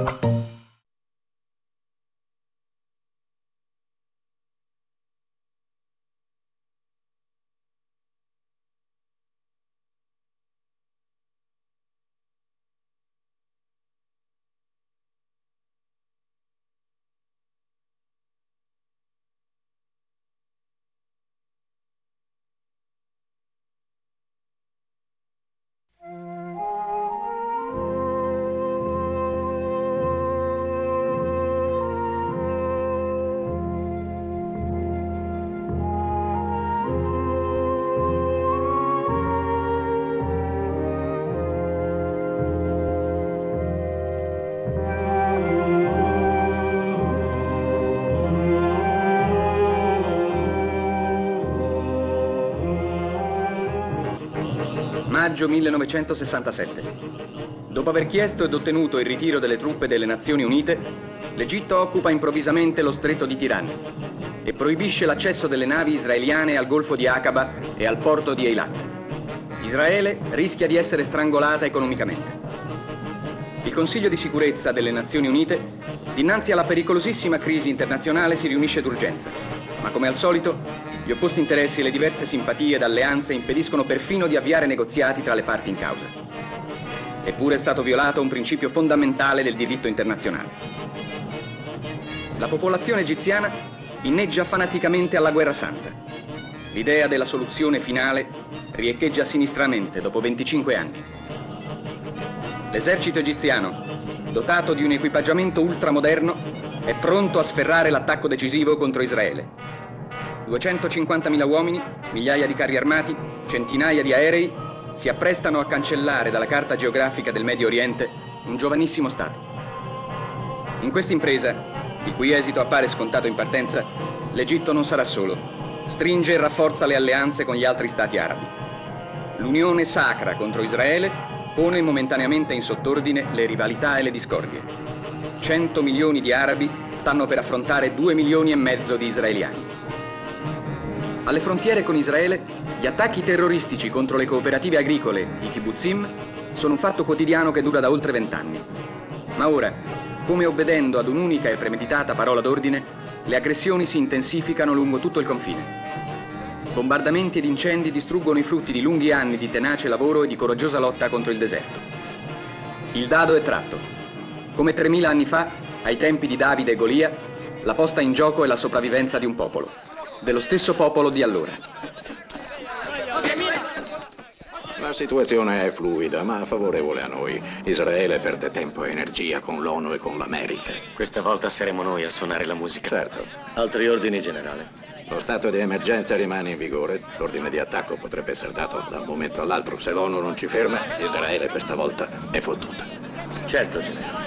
Maggio 1967. Dopo aver chiesto ed ottenuto il ritiro delle truppe delle Nazioni Unite, l'Egitto occupa improvvisamente lo stretto di Tirani e proibisce l'accesso delle navi israeliane al golfo di Aqaba e al porto di Eilat. Israele rischia di essere strangolata economicamente. Il Consiglio di sicurezza delle Nazioni Unite, dinanzi alla pericolosissima crisi internazionale, si riunisce d'urgenza, ma come al solito gli opposti interessi e le diverse simpatie ed alleanze impediscono perfino di avviare negoziati tra le parti in causa. Eppure è stato violato un principio fondamentale del diritto internazionale. La popolazione egiziana inneggia fanaticamente alla guerra santa. L'idea della soluzione finale riecheggia sinistramente dopo 25 anni. L'esercito egiziano, dotato di un equipaggiamento ultramoderno, è pronto a sferrare l'attacco decisivo contro Israele. 250.000 uomini, migliaia di carri armati, centinaia di aerei si apprestano a cancellare dalla carta geografica del Medio Oriente un giovanissimo Stato. In questa impresa, il cui esito appare scontato in partenza, l'Egitto non sarà solo. Stringe e rafforza le alleanze con gli altri Stati arabi. L'unione sacra contro Israele pone momentaneamente in sottordine le rivalità e le discordie. 100 milioni di arabi stanno per affrontare 2,5 milioni di israeliani. Alle frontiere con Israele, gli attacchi terroristici contro le cooperative agricole, i kibbutzim, sono un fatto quotidiano che dura da oltre 20 anni. Ma ora, come obbedendo ad un'unica e premeditata parola d'ordine, le aggressioni si intensificano lungo tutto il confine. Bombardamenti ed incendi distruggono i frutti di lunghi anni di tenace lavoro e di coraggiosa lotta contro il deserto. Il dado è tratto. Come 3000 anni fa, ai tempi di Davide e Golia, la posta in gioco è la sopravvivenza di un popolo. Dello stesso popolo di allora. La situazione è fluida, ma favorevole a noi. Israele perde tempo e energia con l'ONU e con l'America. Questa volta saremo noi a suonare la musica. Certo. Altri ordini, generale? Lo stato di emergenza rimane in vigore. L'ordine di attacco potrebbe essere dato da un momento all'altro. Se l'ONU non ci ferma, Israele questa volta è fottuta. Certo, generale.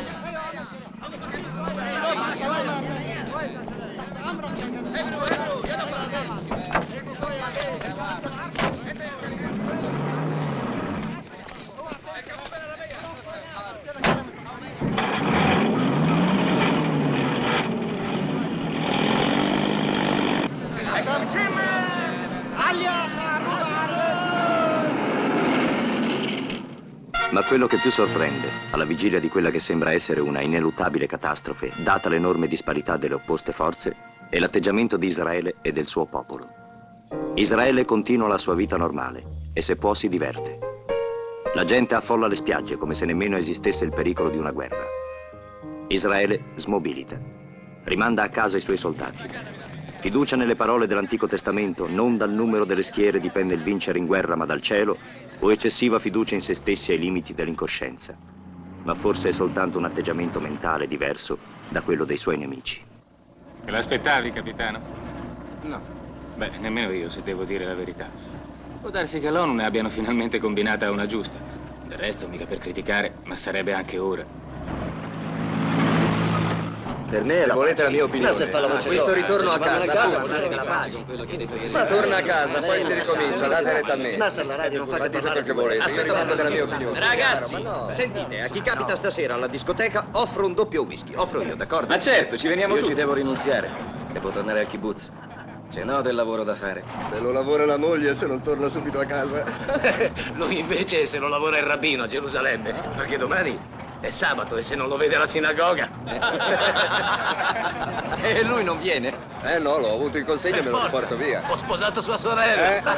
Ma quello che più sorprende, alla vigilia di quella che sembra essere una ineluttabile catastrofe, data l'enorme disparità delle opposte forze, è l'atteggiamento di Israele e del suo popolo. Israele continua la sua vita normale e se può si diverte. La gente affolla le spiagge come se nemmeno esistesse il pericolo di una guerra. Israele smobilita, rimanda a casa i suoi soldati. Fiducia nelle parole dell'Antico Testamento, non dal numero delle schiere dipende il vincere in guerra ma dal cielo, o eccessiva fiducia in se stessi ai limiti dell'incoscienza. Ma forse è soltanto un atteggiamento mentale diverso da quello dei suoi nemici. Te l'aspettavi, capitano? No. Beh, nemmeno io, se devo dire la verità. Può darsi che all'ONU ne abbiano finalmente combinata una giusta. Del resto, mica per criticare, ma sarebbe anche ora. Per me, se volete la mia opinione, questo ritorno a casa, ma torna a casa, poi si ricomincia, date retta a me. Ma dite quel che volete, io rimango della mia opinione. Ragazzi, sentite, a chi capita stasera alla discoteca offro un doppio whisky, offro io, d'accordo? Ma certo, ci veniamo tutti. Io ci devo rinunziare, devo tornare al kibbutz. Ce n'ho del lavoro da fare. Se lo lavora la moglie, se non torna subito a casa. Lui invece se lo lavora il rabbino a Gerusalemme, perché domani È sabato e se non lo vede alla sinagoga. E lui non viene? No, l'ho avuto in consegna e me lo porto via. Ho sposato sua sorella.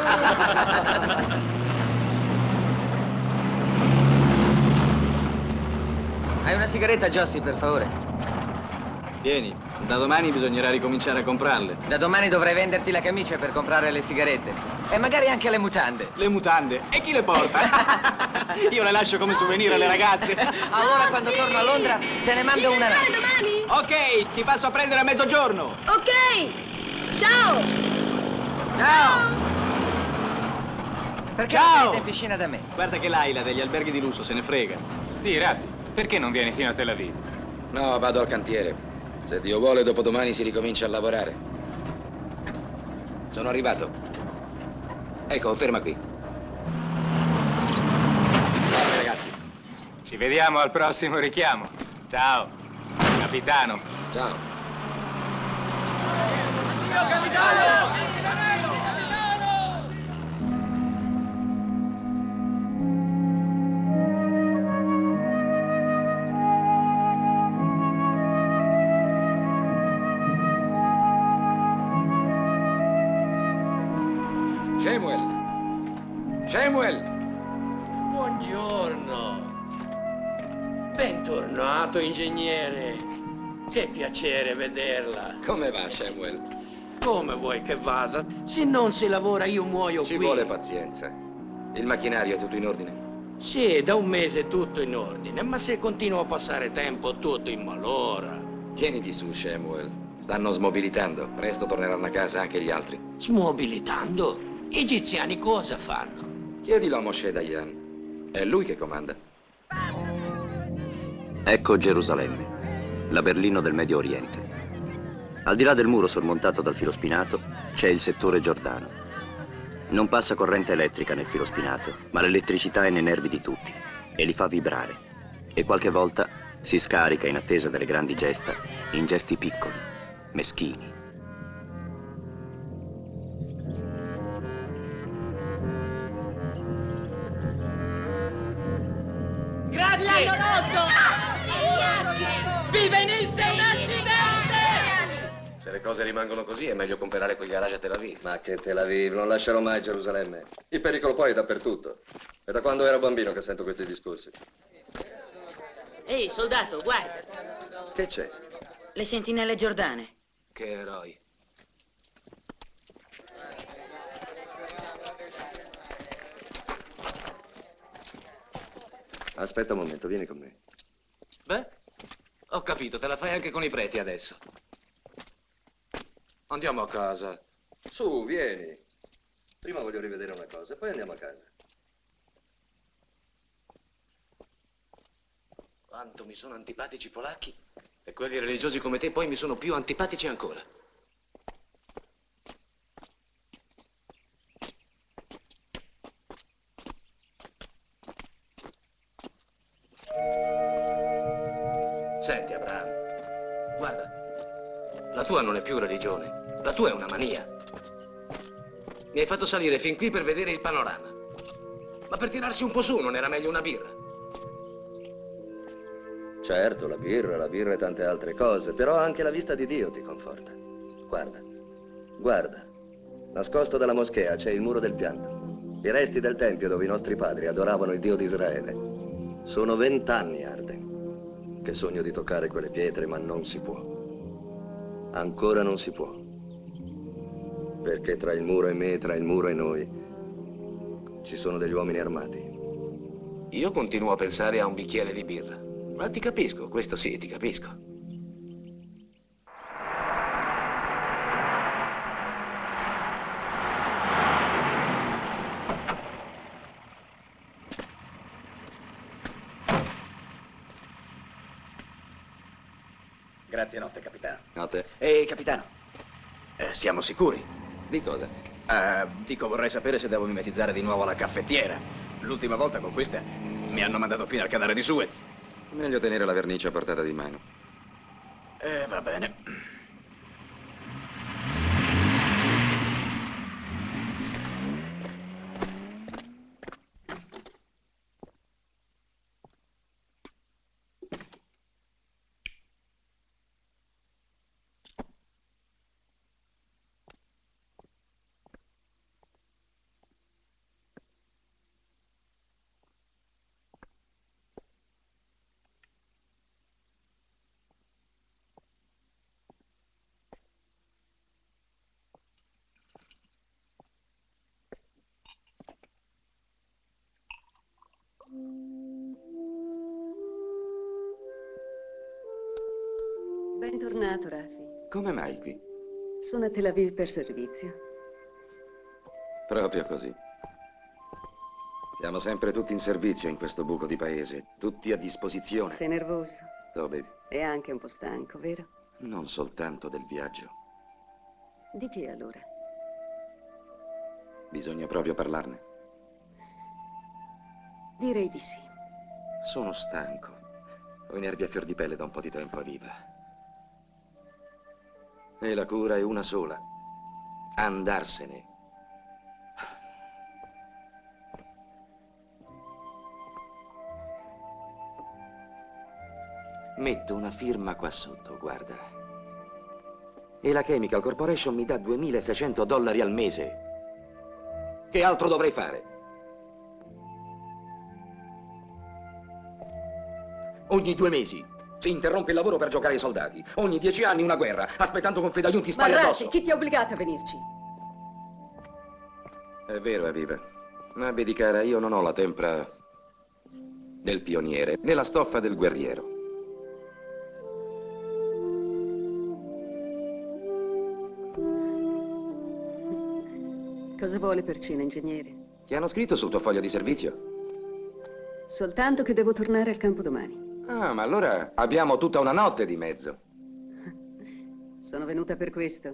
Hai una sigaretta, Jossi, per favore? Vieni, da domani bisognerà ricominciare a comprarle. Da domani dovrei venderti la camicia per comprare le sigarette. E magari anche le mutande. Le mutande? E chi le porta? Io le lascio come souvenir alle ragazze. Allora, quando torno a Londra, te ne mando una. Domani? Ok, ti passo a prendere a mezzogiorno. Ok! Ciao! Ciao! Perché Ciao! non venite in piscina da me? Guarda che Laila degli alberghi di lusso se ne frega. Di, Rafi, perché non vieni fino a Tel Aviv? No, vado al cantiere. Se Dio vuole, dopodomani si ricomincia a lavorare. Sono arrivato. Ecco, ferma qui. Ciao, ragazzi. Ci vediamo al prossimo richiamo. Ciao, capitano. Ciao. Addio, capitano! Samuel! Buongiorno. Bentornato, ingegnere. Che piacere vederla. Come va, Samuel? Come vuoi che vada? Se non si lavora io muoio Ci qui. vuole pazienza. Il macchinario è tutto in ordine? Sì, da un mese tutto in ordine, ma se continuo a passare tempo tutto in malora. Tieniti su, Samuel. Stanno smobilitando. Presto torneranno a casa anche gli altri. Smobilitando? Gli egiziani cosa fanno? Chiedilo a Moshe Dayan. È lui che comanda. Ecco Gerusalemme, la Berlino del Medio Oriente. Al di là del muro sormontato dal filo spinato c'è il settore Giordano. Non passa corrente elettrica nel filo spinato, ma l'elettricità è nei nervi di tutti e li fa vibrare. E qualche volta si scarica in attesa delle grandi gesta in gesti piccoli, meschini. Grazie! L'hanno rotto! Vi venisse un accidente! Se le cose rimangono così è meglio comprare quel garage a Tel Aviv. Ma che Tel Aviv, non lascerò mai Gerusalemme. Il pericolo poi è dappertutto. È da quando ero bambino che sento questi discorsi. Ehi, soldato, guarda. Che c'è? Le sentinelle giordane. Che eroi. Aspetta un momento, vieni con me. Beh, ho capito, te la fai anche con i preti adesso. Andiamo a casa. Su, vieni. Prima voglio rivedere una cosa, poi andiamo a casa. Quanto mi sono antipatici i polacchi. E quelli religiosi come te poi mi sono più antipatici ancora. Senti, Abraham, guarda, la tua non è più religione, la tua è una mania. Mi hai fatto salire fin qui per vedere il panorama. Ma per tirarsi un po' su non era meglio una birra? Certo, la birra e tante altre cose, però anche la vista di Dio ti conforta. Guarda, guarda, nascosto dalla moschea c'è il muro del pianto. I resti del tempio dove i nostri padri adoravano il Dio di Israele. Sono 20 anni, Arden, che sogno di toccare quelle pietre, ma non si può. Ancora non si può. Perché tra il muro e me, tra il muro e noi, ci sono degli uomini armati. Io continuo a pensare a un bicchiere di birra. Ma ti capisco, questo sì, ti capisco. Grazie notte, capitano. Notte. Ehi, capitano, siamo sicuri? Di cosa? Dico, vorrei sapere se devo mimetizzare di nuovo la caffettiera. L'ultima volta con questa mi hanno mandato fino al canale di Suez. Meglio tenere la vernice a portata di mano. Va bene. Bentornato, Raffi. Come mai qui? Sono a Tel Aviv per servizio. Proprio così. Siamo sempre tutti in servizio in questo buco di paese, tutti a disposizione. Sei nervoso? Oh, baby. E anche un po' stanco, vero? Non soltanto del viaggio. Di che allora? Bisogna proprio parlarne. Direi di sì. Sono stanco. Ho i nervi a fior di pelle da un po' di tempo a Viva. E la cura è una sola. Andarsene. Metto una firma qua sotto, guarda. E la Chemical Corporation mi dà $2.600 al mese. Che altro dovrei fare? Ogni 2 mesi si interrompe il lavoro per giocare ai soldati. Ogni 10 anni una guerra, aspettando con fedagliun ti spari addosso. Raffi, chi ti ha obbligato a venirci? È vero, Aviva. Ma vedi, cara, io non ho la tempra del pioniere, né la stoffa del guerriero. Cosa vuole per cena, ingegnere? Che hanno scritto sul tuo foglio di servizio? Soltanto che devo tornare al campo domani. Ah, ma allora abbiamo tutta una notte di mezzo. Sono venuta per questo.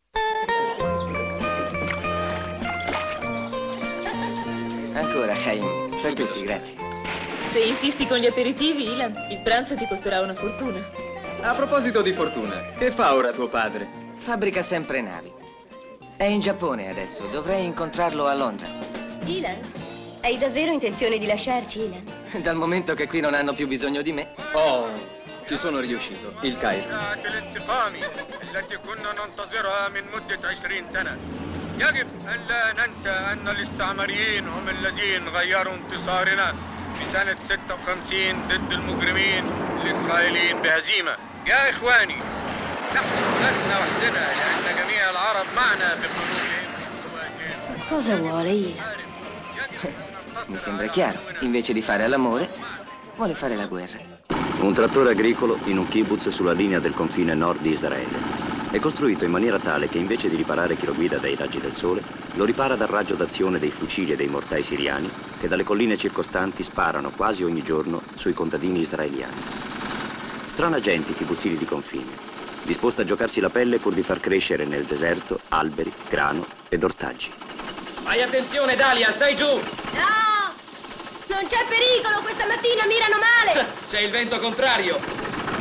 Ancora, Chaim. Per tutti, grazie. Se insisti con gli aperitivi, Ilan, il pranzo ti costerà una fortuna. A proposito di fortuna, che fa ora tuo padre? Fabbrica sempre navi. È in Giappone adesso, dovrei incontrarlo a Londra. Ilan, hai davvero intenzione di lasciarci, Ilan? Dal momento che qui non hanno più bisogno di me. Oh, ci sono riuscito. Il Cairo. التي كنا ننتظرها من مدة 20 سنة. يجب أن لا ننسى أن الاستعماريين هم الذين غيروا انتصارنا في سنة 56 ضد المجرمين الإسرائيليين بهزيمة. يا إخواني، نحن لسنا وحدنا لأن جميع العرب معنا بقلوبهم وقواتهم. Cosa vuole, Ilan? Mi sembra chiaro. Invece di fare l'amore, vuole fare la guerra. Un trattore agricolo in un kibbutz sulla linea del confine nord di Israele. È costruito in maniera tale che invece di riparare chi lo guida dai raggi del sole, lo ripara dal raggio d'azione dei fucili e dei mortai siriani che dalle colline circostanti sparano quasi ogni giorno sui contadini israeliani. Strana gente i kibbutzini di confine, disposta a giocarsi la pelle pur di far crescere nel deserto alberi, grano ed ortaggi. Fai attenzione, Dalia, stai giù! No! Non c'è pericolo, questa mattina mirano male! C'è il vento contrario!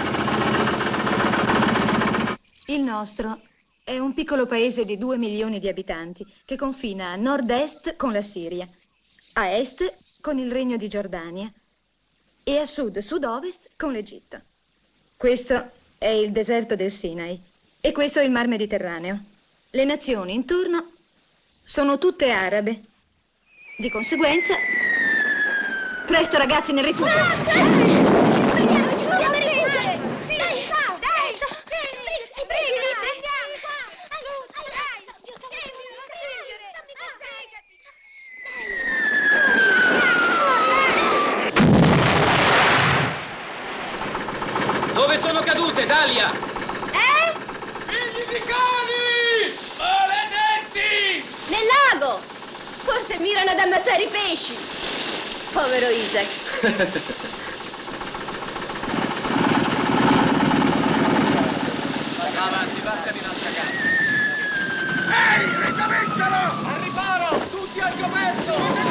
Il nostro è un piccolo paese di 2 milioni di abitanti che confina a nord-est con la Siria, a est con il Regno di Giordania e a sud-sud-ovest con l'Egitto. Questo è il deserto del Sinai e questo è il Mar Mediterraneo. Le nazioni intorno sono tutte arabe. Di conseguenza, presto ragazzi nel rifugio. Dove sono cadute, Dalia? Figli di cani! Maledetti! Nel lago! Forse mirano ad ammazzare i pesci. Povero Isaac. Avanti, passami un'altra casa. Ehi, ricomincialo! Al riparo! Tutti al coperto!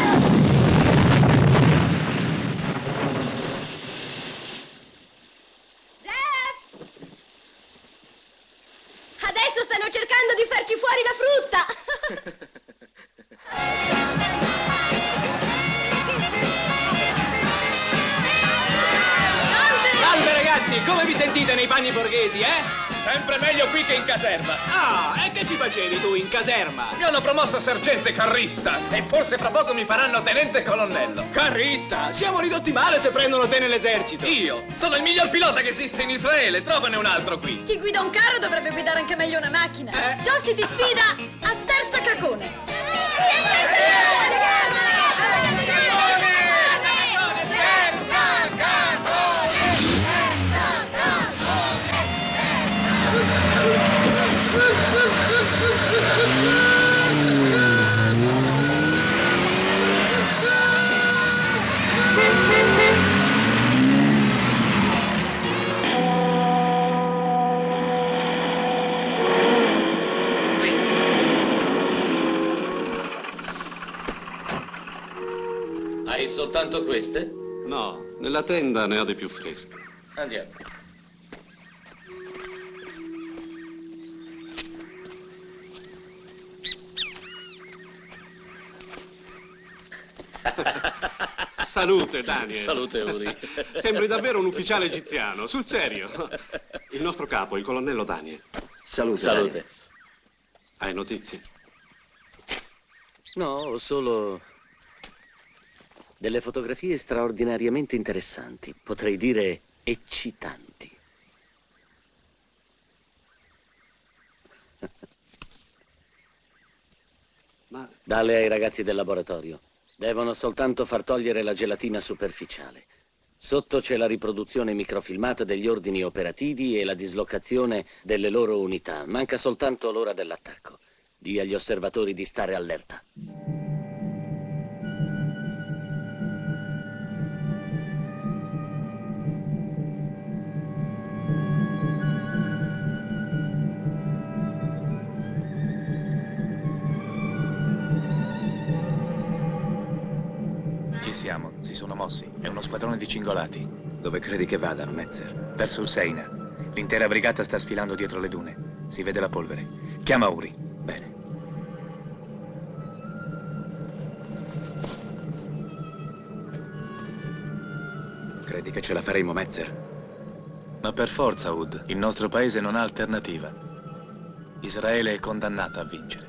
Adesso stanno cercando di farci fuori la frutta! Salve ragazzi, come vi sentite nei panni borghesi, eh? Sempre meglio qui che in caserma. Ah, e che ci facevi tu in caserma? Mi hanno promosso sergente carrista e forse fra poco mi faranno tenente colonnello. Carrista? Siamo ridotti male se prendono te nell'esercito. Io sono il miglior pilota che esiste in Israele, trovane un altro qui. Chi guida un carro dovrebbe guidare anche meglio una macchina. Josie ti sfida a sterza cacone. Soltanto queste? No, nella tenda ne ho di più fresche. Andiamo. Salute, Daniel. Salute, Uri. Sembri davvero un ufficiale egiziano, sul serio. Il nostro capo, il colonnello Daniel. Salute. Salute. Daniel. Hai notizie? No, ho solo delle fotografie straordinariamente interessanti, potrei dire eccitanti. Dalle ai ragazzi del laboratorio. Devono soltanto far togliere la gelatina superficiale. Sotto c'è la riproduzione microfilmata degli ordini operativi e la dislocazione delle loro unità. Manca soltanto l'ora dell'attacco. Dì agli osservatori di stare allerta. Ci siamo, si sono mossi. È uno squadrone di cingolati. Dove credi che vadano, Metzer? Verso Husseina. L'intera brigata sta sfilando dietro le dune. Si vede la polvere. Chiama Uri. Bene. Credi che ce la faremo, Metzer? Ma per forza, Ud. Il nostro paese non ha alternativa. Israele è condannata a vincere.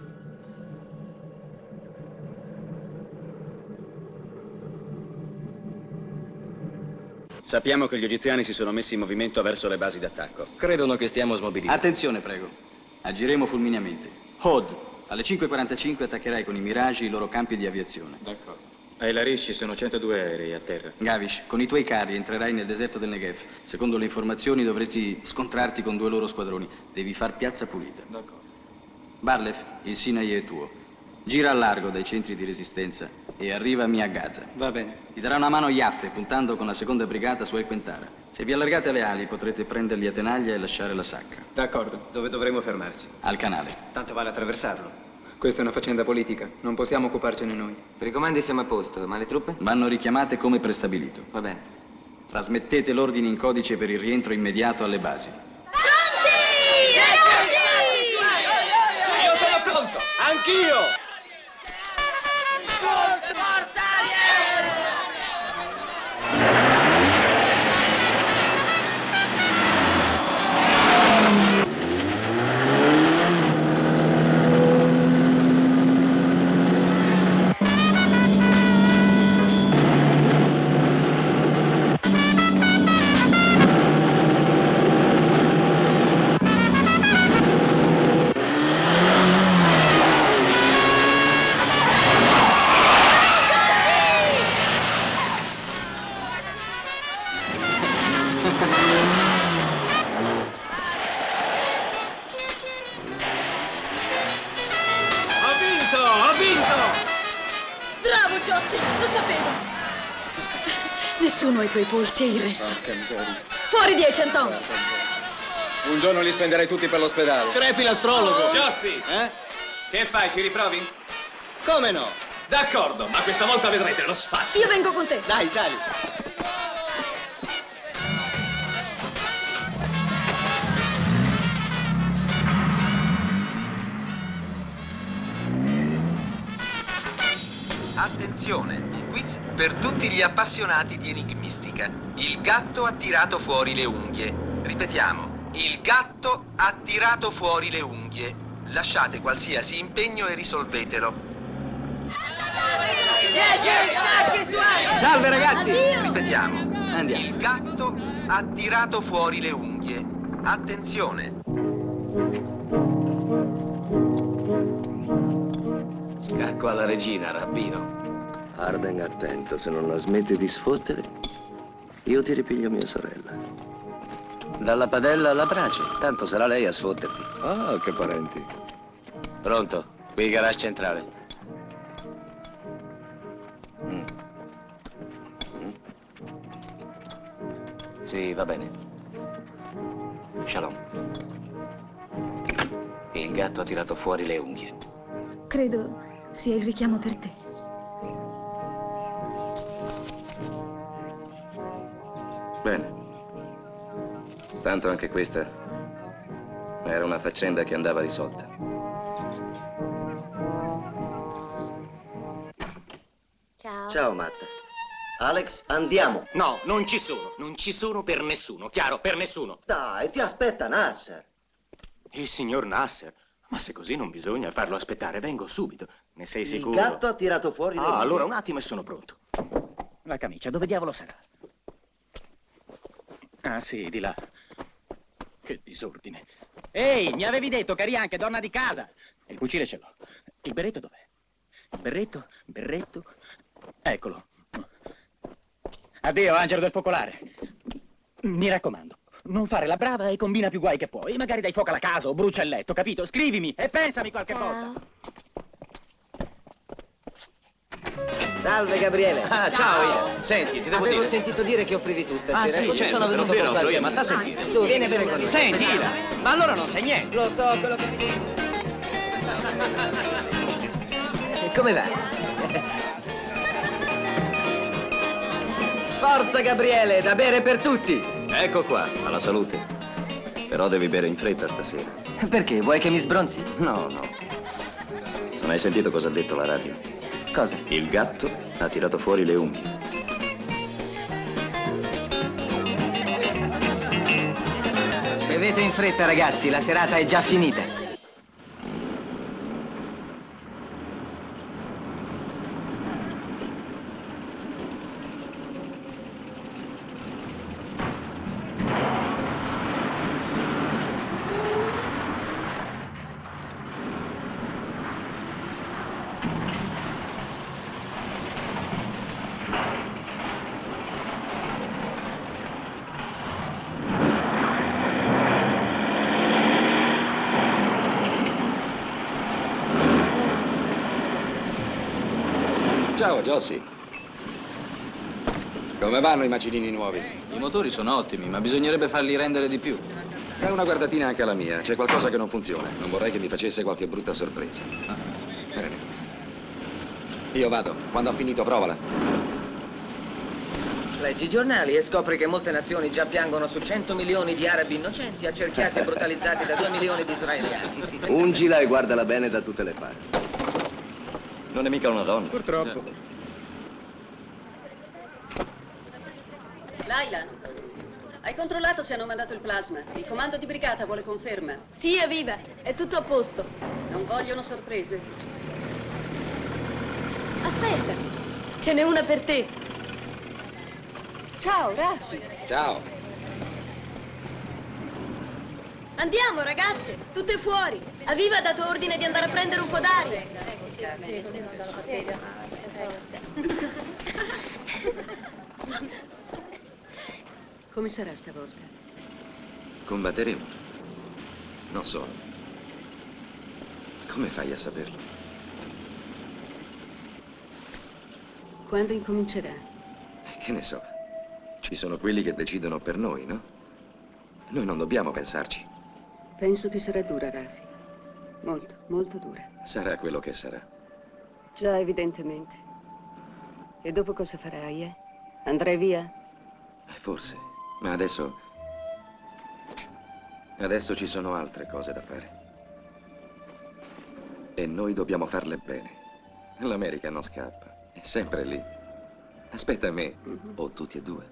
Sappiamo che gli egiziani si sono messi in movimento verso le basi d'attacco. Credono che stiamo smobilizzando. Attenzione, prego. Agiremo fulmineamente. Hod, alle 5:45 attaccherai con i Mirage i loro campi di aviazione. D'accordo. Ai Larish ci sono 102 aerei a terra. Gavish, con i tuoi carri entrerai nel deserto del Negev. Secondo le informazioni dovresti scontrarti con 2 loro squadroni. Devi far piazza pulita. D'accordo. Barlev, il Sinai è tuo. Gira a largo dai centri di resistenza e arrivami a Gaza. Va bene. Ti darà una mano Yaffe puntando con la seconda brigata su El Quentara. Se vi allargate le ali potrete prenderli a tenaglia e lasciare la sacca. D'accordo. Dove dovremo fermarci? Al canale. Tanto vale attraversarlo. Questa è una faccenda politica, non possiamo occuparcene noi. Per i comandi siamo a posto, ma le truppe? Vanno richiamate come prestabilito. Va bene. Trasmettete l'ordine in codice per il rientro immediato alle basi. Pronti! Eccoci! Io sono pronto! Anch'io! Forza, Bravo, Jossi, lo sapevo. Nessuno ha i tuoi polsi e il resto. Porca miseria. Fuori 10, Anton. Un giorno li spenderei tutti per l'ospedale. Crepi l'astrologo. Jossi! Che fai, ci riprovi? Come no? D'accordo, ma questa volta vedrete lo sfascio. Io vengo con te. Dai, sali. Attenzione, un quiz per tutti gli appassionati di enigmistica. Il gatto ha tirato fuori le unghie. Ripetiamo, il gatto ha tirato fuori le unghie. Lasciate qualsiasi impegno e risolvetelo. Salve ragazzi! Ripetiamo, il gatto ha tirato fuori le unghie. Attenzione. Scacco alla regina, rabbino. Arden, attento, se non la smetti di sfottere, io ti ripiglio mia sorella. Dalla padella alla brace, tanto sarà lei a sfotterti. Ah, che parenti. Pronto, qui garage centrale. Sì, va bene. Shalom. Il gatto ha tirato fuori le unghie. Credo sia il richiamo per te. Bene. Tanto anche questa era una faccenda che andava risolta. Ciao. Ciao, Matt. Alex, andiamo. No, non ci sono. Non ci sono per nessuno, chiaro? Per nessuno. Dai, ti aspetta Nasser. Il signor Nasser? Ma se così non bisogna farlo aspettare, vengo subito. Ne sei sicuro? Il gatto ha tirato fuori le unghie. Allora un attimo e sono pronto. La camicia, dove diavolo sarà? Ah, sì, di là. Che disordine. Ehi, mi avevi detto che eri anche donna di casa. Il fucile ce l'ho. Il berretto dov'è? Il berretto. Eccolo. Addio, angelo del focolare. Mi raccomando, non fare la brava e combina più guai che puoi. Magari dai fuoco alla casa o brucia il letto, capito? Scrivimi e pensami qualche volta. Salve, Gabriele. Ah, ciao, Ida. Senti, ti devo dire... Avevo sentito dire che offrivi tu stasera. Ah, sì, così certo, sono venuto te lo per offro io, qualche ma sta a minuto. sentire. Su, vieni a bere con me. Senti, Ida, ma allora non sai niente. Lo so, quello che mi dici. Come va? Forza, Gabriele, da bere per tutti. Ecco qua, alla salute. Però devi bere in fretta stasera. Perché? Vuoi che mi sbronzi? No, no. Non hai sentito cosa ha detto la radio? Cosa? Il gatto ha tirato fuori le unghie. Bevete in fretta, ragazzi, la serata è già finita. Ciao, Jossi. Come vanno i macinini nuovi? I motori sono ottimi, ma bisognerebbe farli rendere di più. È una guardatina anche alla mia. C'è qualcosa che non funziona. Non vorrei che mi facesse qualche brutta sorpresa. Bene. Io vado. Quando ho finito, provala. Leggi i giornali e scopri che molte nazioni già piangono su 100 milioni di arabi innocenti accerchiati e brutalizzati da 2 milioni di israeliani. Ungila e guardala bene da tutte le parti. Non è mica una donna. Purtroppo. Laila, hai controllato se hanno mandato il plasma? Il comando di brigata vuole conferma. Sì, evviva, è tutto a posto. Non vogliono sorprese. Aspetta, ce n'è una per te. Ciao, Raffi. Ciao. Andiamo, ragazze, tutte fuori. Aviva ha dato ordine di andare a prendere un po' d'aria. Come sarà stavolta? Combatteremo. Non so. Come fai a saperlo? Quando incomincerà? Che ne so. Ci sono quelli che decidono per noi, no? Noi non dobbiamo pensarci. Penso che sarà dura, Raffi. Molto, molto dura. Sarà quello che sarà. Già, evidentemente. E dopo cosa farai, eh? Andrai via? Forse. Ma adesso... Adesso ci sono altre cose da fare. E noi dobbiamo farle bene. L'America non scappa. È sempre lì. Aspetta me. O tutti e due.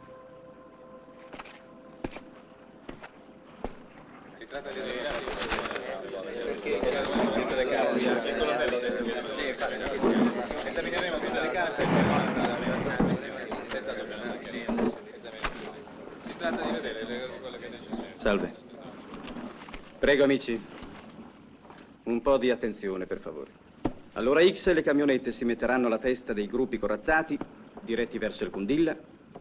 Si tratta di... Esamineremo tutte le carte. Si tratta di vedere quello che c'è. Salve. Prego, amici. Un po' di attenzione, per favore. All'ora X le camionette si metteranno alla testa dei gruppi corazzati diretti verso il Kundilla,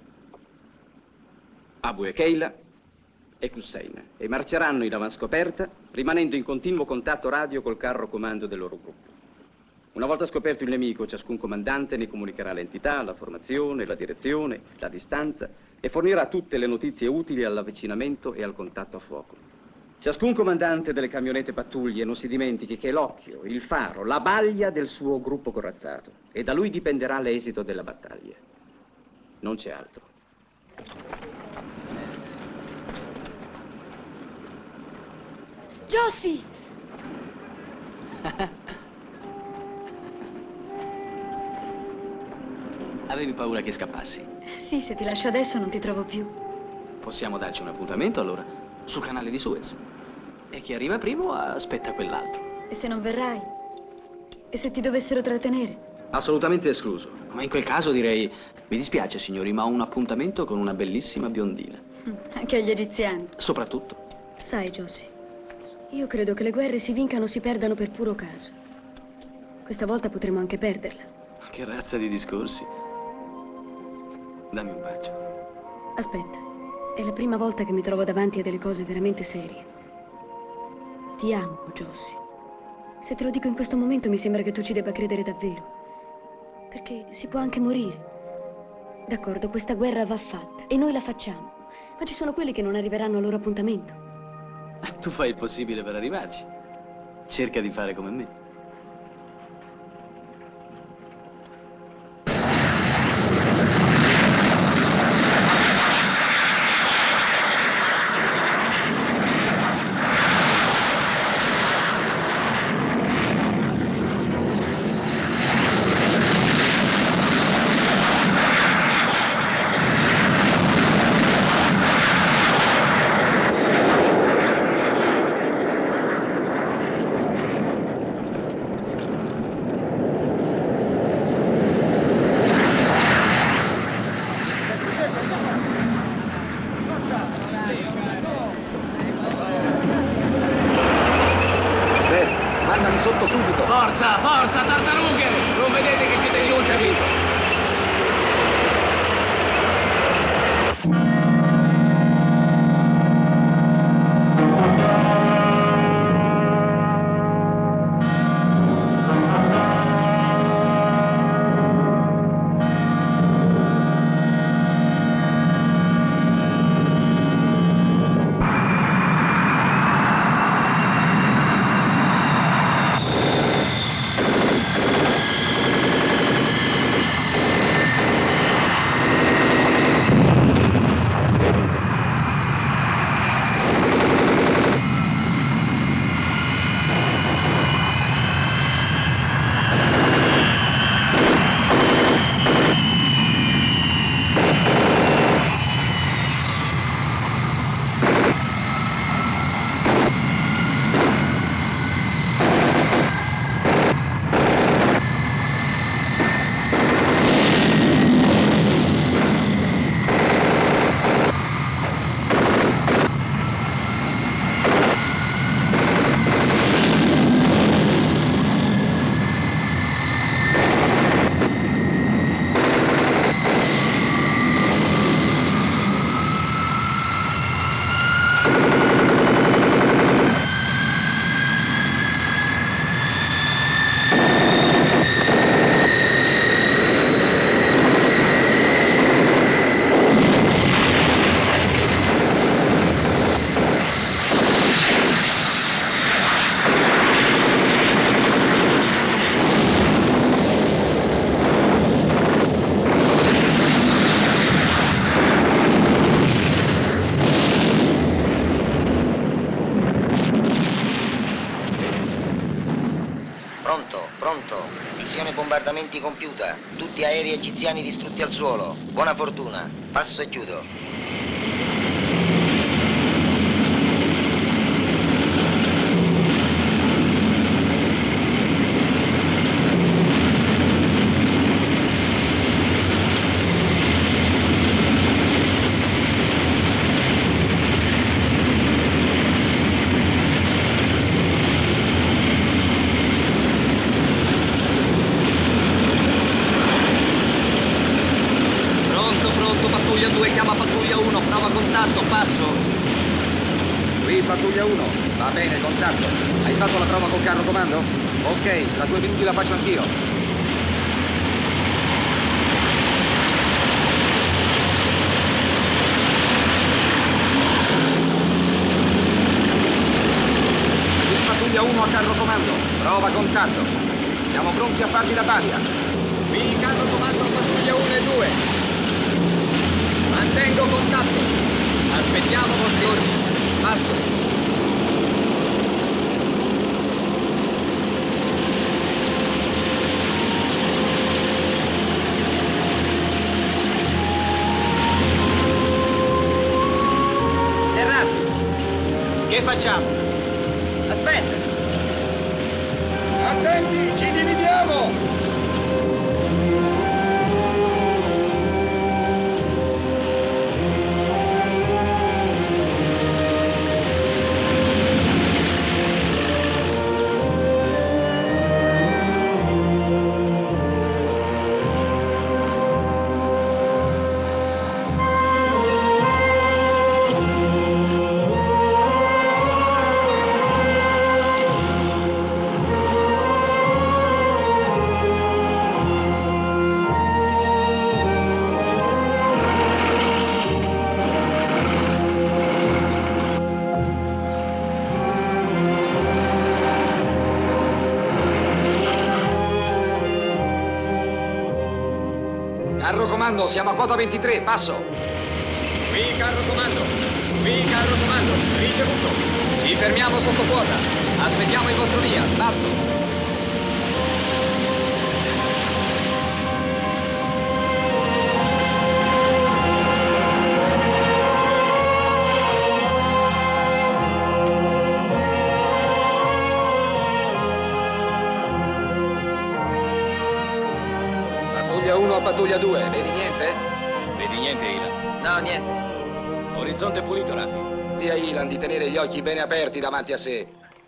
Abu Ekeila e Hussein e marceranno in avanscoperta rimanendo in continuo contatto radio col carro comando del loro gruppo. Una volta scoperto il nemico, ciascun comandante ne comunicherà l'entità, la formazione, la direzione, la distanza e fornirà tutte le notizie utili all'avvicinamento e al contatto a fuoco. Ciascun comandante delle camionette pattuglie non si dimentichi che è l'occhio, il faro, la baglia del suo gruppo corazzato e da lui dipenderà l'esito della battaglia. Non c'è altro. Josie! Avevi paura che scappassi? Sì, se ti lascio adesso non ti trovo più. Possiamo darci un appuntamento allora sul canale di Suez. E chi arriva primo aspetta quell'altro. E se non verrai? E se ti dovessero trattenere? Assolutamente escluso. Ma in quel caso direi: mi dispiace signori, ma ho un appuntamento con una bellissima biondina. Anche agli egiziani. Soprattutto. Sai, Josie, io credo che le guerre si vincano o si perdano per puro caso. Questa volta potremo anche perderla. Che razza di discorsi. Dammi un bacio. Aspetta, è la prima volta che mi trovo davanti a delle cose veramente serie. Ti amo, Josie. Se te lo dico in questo momento mi sembra che tu ci debba credere davvero. Perché si può anche morire. D'accordo, questa guerra va fatta e noi la facciamo. Ma ci sono quelli che non arriveranno al loro appuntamento. Tu fai il possibile per arrivarci. Cerca di fare come me. Sotto subito! Forza, forza, tartarughe! Non vedete che siete in ultimi? Bombardamenti compiuta. Tutti aerei egiziani distrutti al suolo. Buona fortuna. Passo e chiudo. Pattuglia 1, va bene, contatto. Hai fatto la prova col carro comando? Ok, tra 2 minuti la faccio anch'io. Pattuglia 1 a carro comando, prova contatto. Siamo pronti a farvi la paria. Qui il carro comando a pattuglia 1 e 2. Mantengo contatto. Aspettiamo vostri ordini. Passo. Che facciamo? Aspetta! Attenti, ci dividiamo! Carro comando, siamo a quota 23, passo. Qui carro comando, ricevuto. Ci fermiamo sotto quota. Aspettiamo il vostro via, passo. Pattuglia 1 a pattuglia 2, vedi niente? Vedi niente, Ilan? No, niente. Orizzonte pulito, Rafi. Via Ilan di tenere gli occhi bene aperti davanti a sé.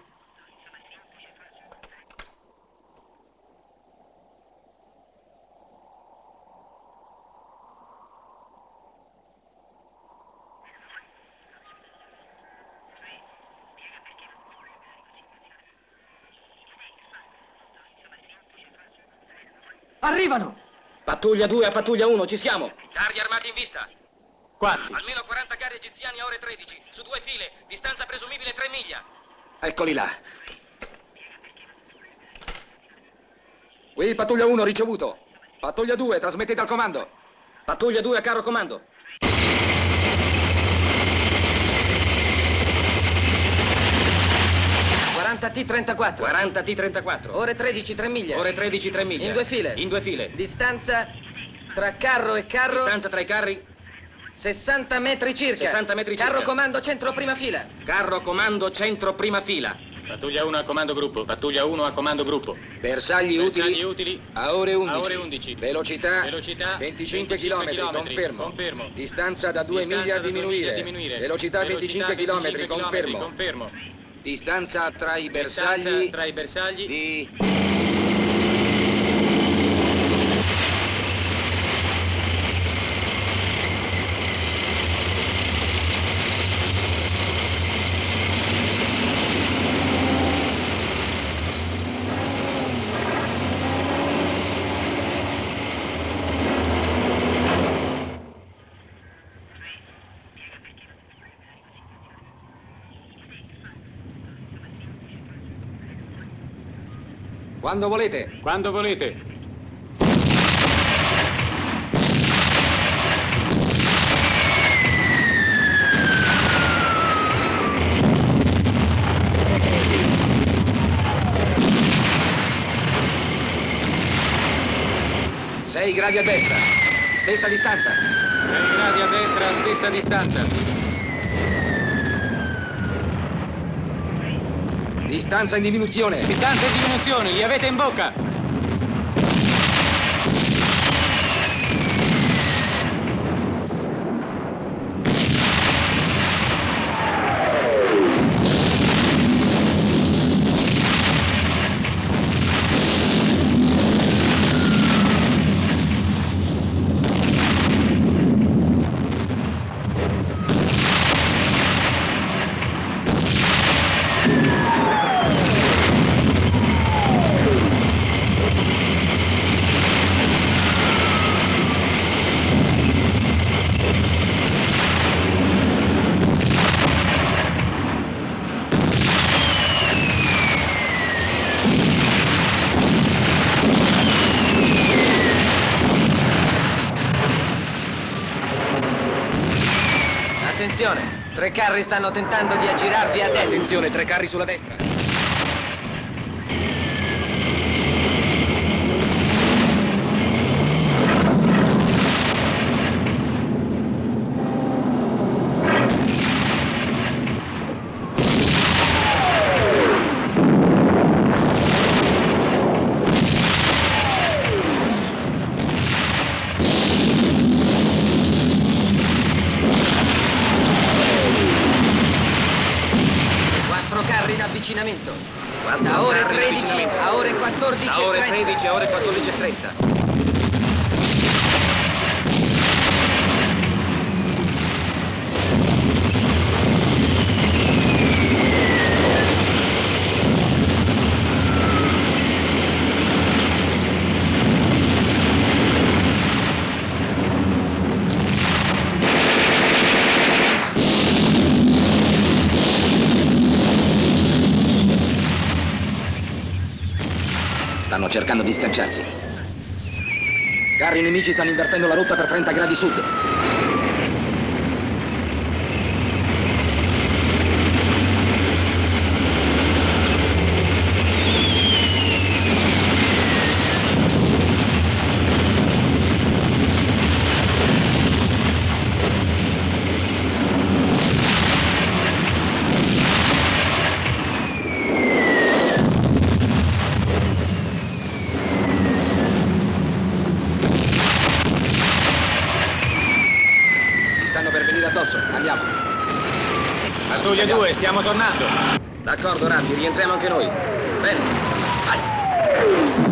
Arrivano! Pattuglia 2 a pattuglia 1, ci siamo. Carri armati in vista. Quanti? Almeno 40 carri egiziani a ore 13, su 2 file, distanza presumibile 3 miglia. Eccoli là. Qui pattuglia 1, ricevuto. Pattuglia 2, trasmettete al comando. Pattuglia 2 a carro comando. T34. 40 T34. Ore 13, 3 miglia. Ore 13, 3 miglia. In 2 file. In 2 file. Distanza tra carro e carro. Distanza tra i carri. 60 metri circa. 60 metri circa. Carro comando centro prima fila. Carro comando centro prima fila. Pattuglia 1 a comando gruppo. Pattuglia 1 a comando gruppo. Bersagli utili. A ore 11. A ore 11. Velocità 25 km, confermo. Distanza da 2 miglia a diminuire. Velocità 25 km, confermo. Distanza tra i bersagli di... Quando volete. Quando volete. Sei gradi a destra. Stessa distanza. 6 gradi a destra, stessa distanza. Distanza in diminuzione. Distanza in diminuzione, li avete in bocca. Attenzione, 3 carri stanno tentando di aggirarvi a destra. Attenzione, 3 carri sulla destra. avvicinamento. Da ore 13 a ore 14:30. Da ore 13 a ore 14:30. Stanno cercando di sganciarsi. Carri nemici stanno invertendo la rotta per 30 gradi sud. Andiamo. Pattuglia 2, stiamo tornando. D'accordo, Raffi, rientriamo anche noi. Bene, vai.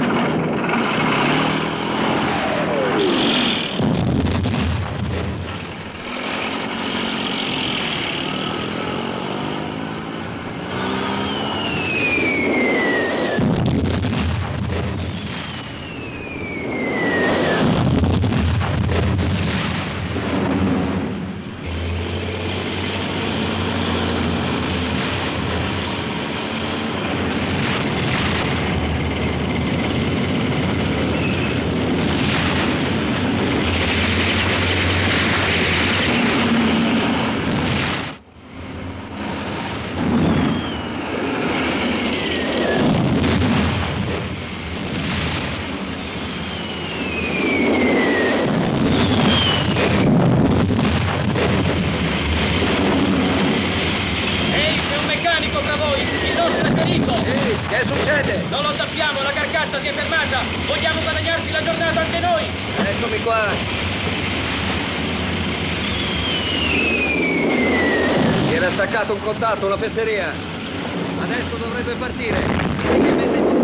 Che succede? Non lo sappiamo, la carcassa si è fermata. Vogliamo guadagnarci la giornata anche noi. Eccomi qua. Si era staccato un contatto, una fesseria. Adesso dovrebbe partire. Vieni che mette in moto.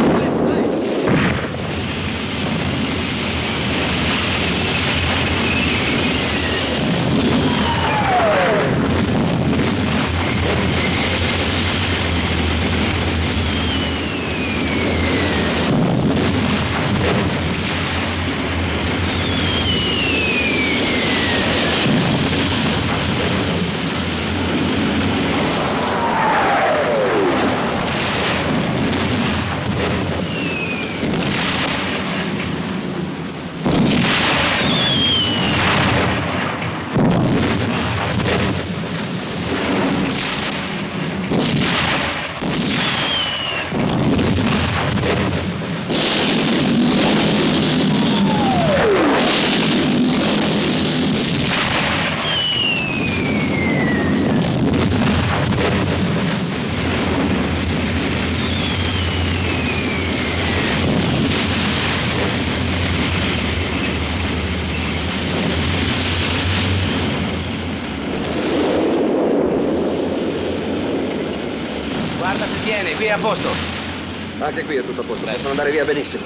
Qui è a posto. Anche qui è tutto a posto, possono andare via benissimo.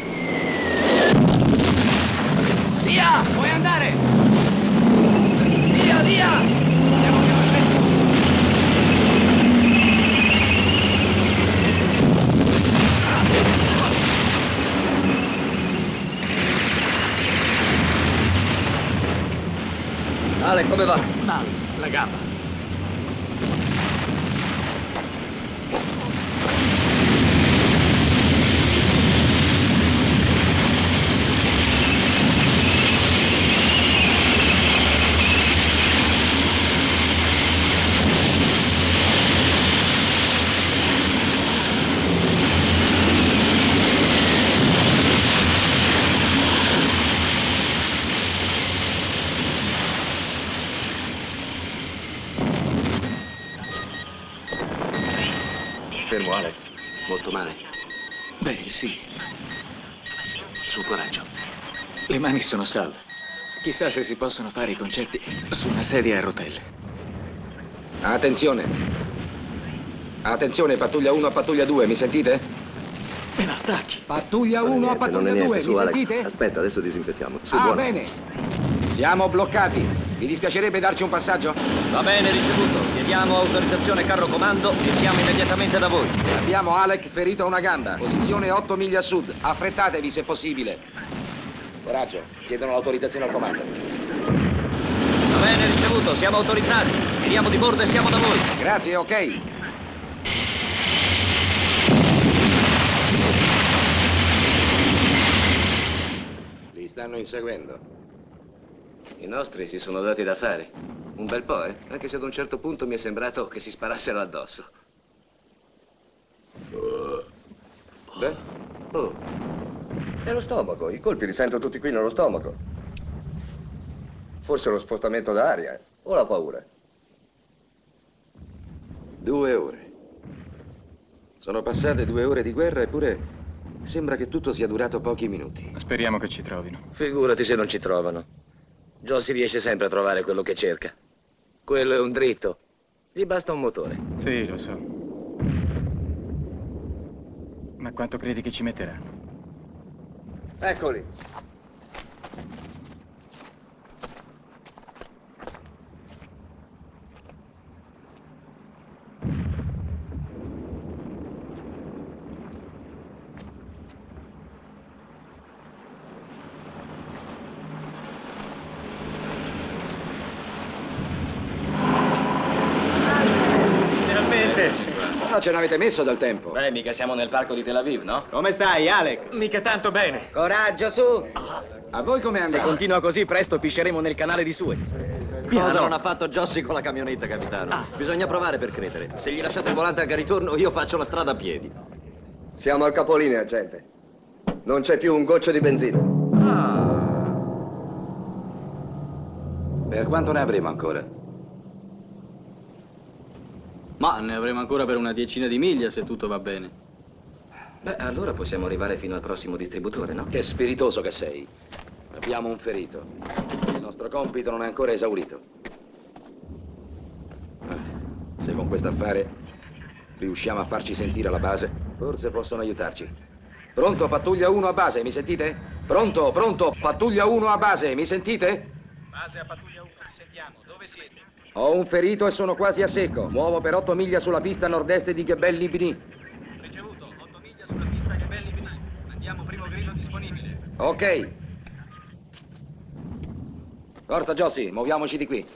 Via, puoi andare. Via, via. Andiamo velocemente. Ale, come va? Male, la gamba. Fermo, Ale. Molto male. Beh, sì. Sul coraggio. Le mani sono salve. Chissà se si possono fare i concerti su una sedia a rotelle. Attenzione. Attenzione, pattuglia 1 a pattuglia 2, mi sentite? Me la stacchi. Pattuglia 1 a pattuglia 2, su, mi Alex. sentite? Aspetta, adesso disinfettiamo. Su, Ah, buono. bene. Siamo bloccati. Vi dispiacerebbe darci un passaggio? Va bene, ricevuto. Chiediamo autorizzazione carro comando e siamo immediatamente da voi. Abbiamo Alec ferito a una gamba. Posizione 8 miglia a sud. Affrettatevi se possibile. Coraggio, chiedono l'autorizzazione al comando. Va bene, ricevuto. Siamo autorizzati. Tiriamo di bordo e siamo da voi. Grazie, ok. Li stanno inseguendo. I nostri si sono dati da fare. Un bel po', Anche se ad un certo punto mi è sembrato che si sparassero addosso. Beh? Oh. È lo stomaco. I colpi li sento tutti qui nello stomaco. Forse lo spostamento d'aria. O la paura. 2 ore. Sono passate 2 ore di guerra, eppure sembra che tutto sia durato pochi minuti. Speriamo che ci trovino. Figurati se non ci trovano. Josie riesce sempre a trovare quello che cerca. Quello è un dritto. Gli basta un motore. Sì, lo so. Ma quanto credi che ci metteranno? Eccoli. No, ce n'avete messo dal tempo. Beh, mica siamo nel parco di Tel Aviv, no? Come stai, Alec? Mica tanto bene. Coraggio, su! A voi come Se andate? continua così, presto pisceremo nel canale di Suez. Cosa non ha fatto Josie con la camionetta, capitano? Bisogna provare per credere. Se gli lasciate il volante anche a ritorno, io faccio la strada a piedi. Siamo al capolinea, gente. Non c'è più un goccio di benzina. Per quanto ne avremo ancora? Ma ne avremo ancora per una decina di miglia, se tutto va bene. Beh, allora possiamo arrivare fino al prossimo distributore, no? Che spiritoso che sei. Abbiamo un ferito. Il nostro compito non è ancora esaurito. Se con questo affare riusciamo a farci sentire alla base, forse possono aiutarci. Pronto, pattuglia 1 a base, mi sentite? Pronto, pattuglia 1 a base, mi sentite? Base a pattuglia 1, vi sentiamo. Dove siete? Ho un ferito e sono quasi a secco. Muovo per 8 miglia sulla pista a nord-est di Gebel Libni. Ricevuto, 8 miglia sulla pista Gebel Libni. Andiamo, primo grillo disponibile. Ok. Forza, Josie, muoviamoci di qui.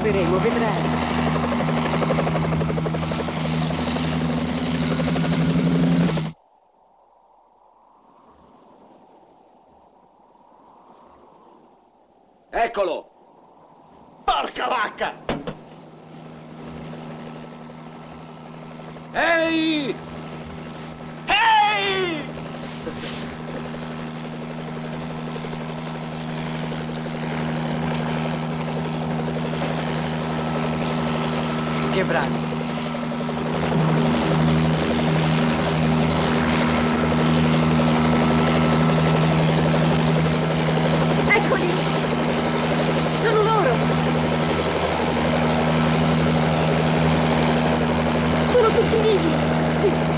risolveremo, vedrai. Eccolo! Porca vacca! Ehi! Ehi! Che bravi. Eccoli! Sono loro! Sono tutti vivi! Sì.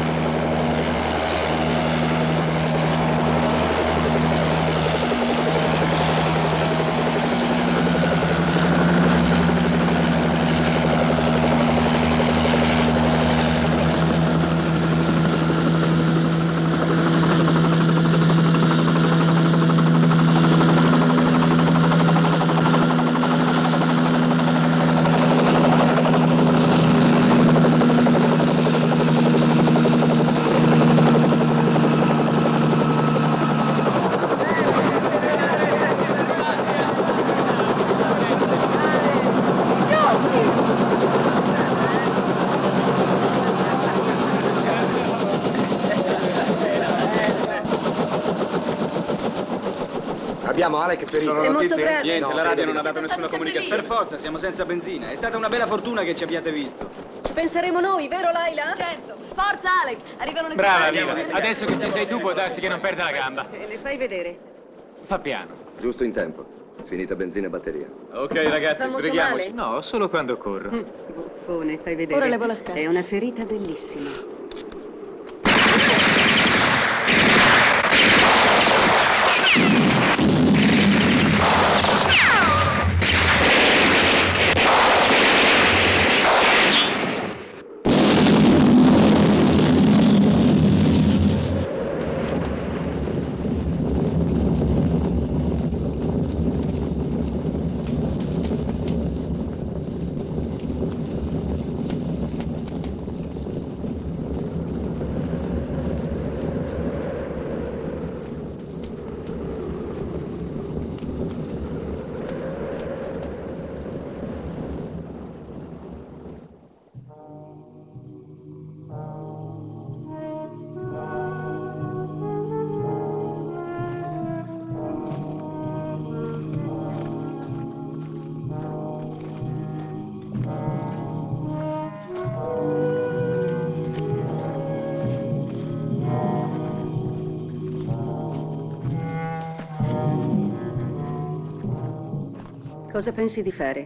Abbiamo Alec ferito. È molto grave. Niente, No, la radio credo non che ha dato nessuna comunicazione. Per forza, siamo senza benzina. È stata una bella fortuna che ci abbiate visto. Ci penseremo noi, vero Laila? Certo. Forza, Alec. Arrivano le Brava, persone. Viva. Adesso che ci sei tu può darsi che non perda la gamba. Le fai vedere. Fa piano. Giusto in tempo. Finita benzina e batteria. Ok, ragazzi, Fa molto sbrighiamoci. male? No, solo quando corro. Buffone, fai vedere. Ora levo la scarpa. È una ferita bellissima. Cosa pensi di fare?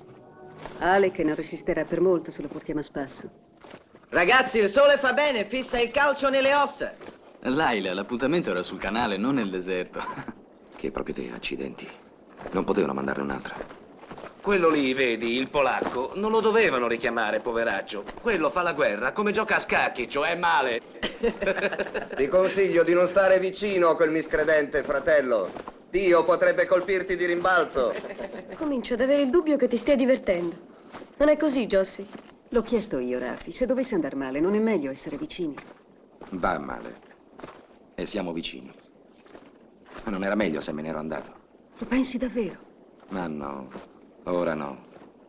Alec non resisterà per molto se lo portiamo a spasso. Ragazzi, il sole fa bene, fissa il calcio nelle ossa. Laila, l'appuntamento era sul canale, non nel deserto. Che proprio dei accidenti. Non potevano mandarne un'altra. Quello lì, vedi, il polacco, non lo dovevano richiamare, poveraccio. Quello fa la guerra come gioca a scacchi, cioè male. Ti consiglio di non stare vicino a quel miscredente, fratello. Dio potrebbe colpirti di rimbalzo. Comincio ad avere il dubbio che ti stia divertendo. Non è così, Josie? L'ho chiesto io, Raffi. Se dovesse andare male, non è meglio essere vicini? Va male. E siamo vicini. Ma non era meglio se me ne ero andato? Lo pensi davvero? Ma no, ora no.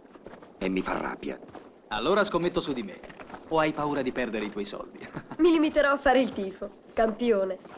E mi fa rabbia. Allora scommetto su di me. O hai paura di perdere i tuoi soldi? Mi limiterò a fare il tifo. Campione.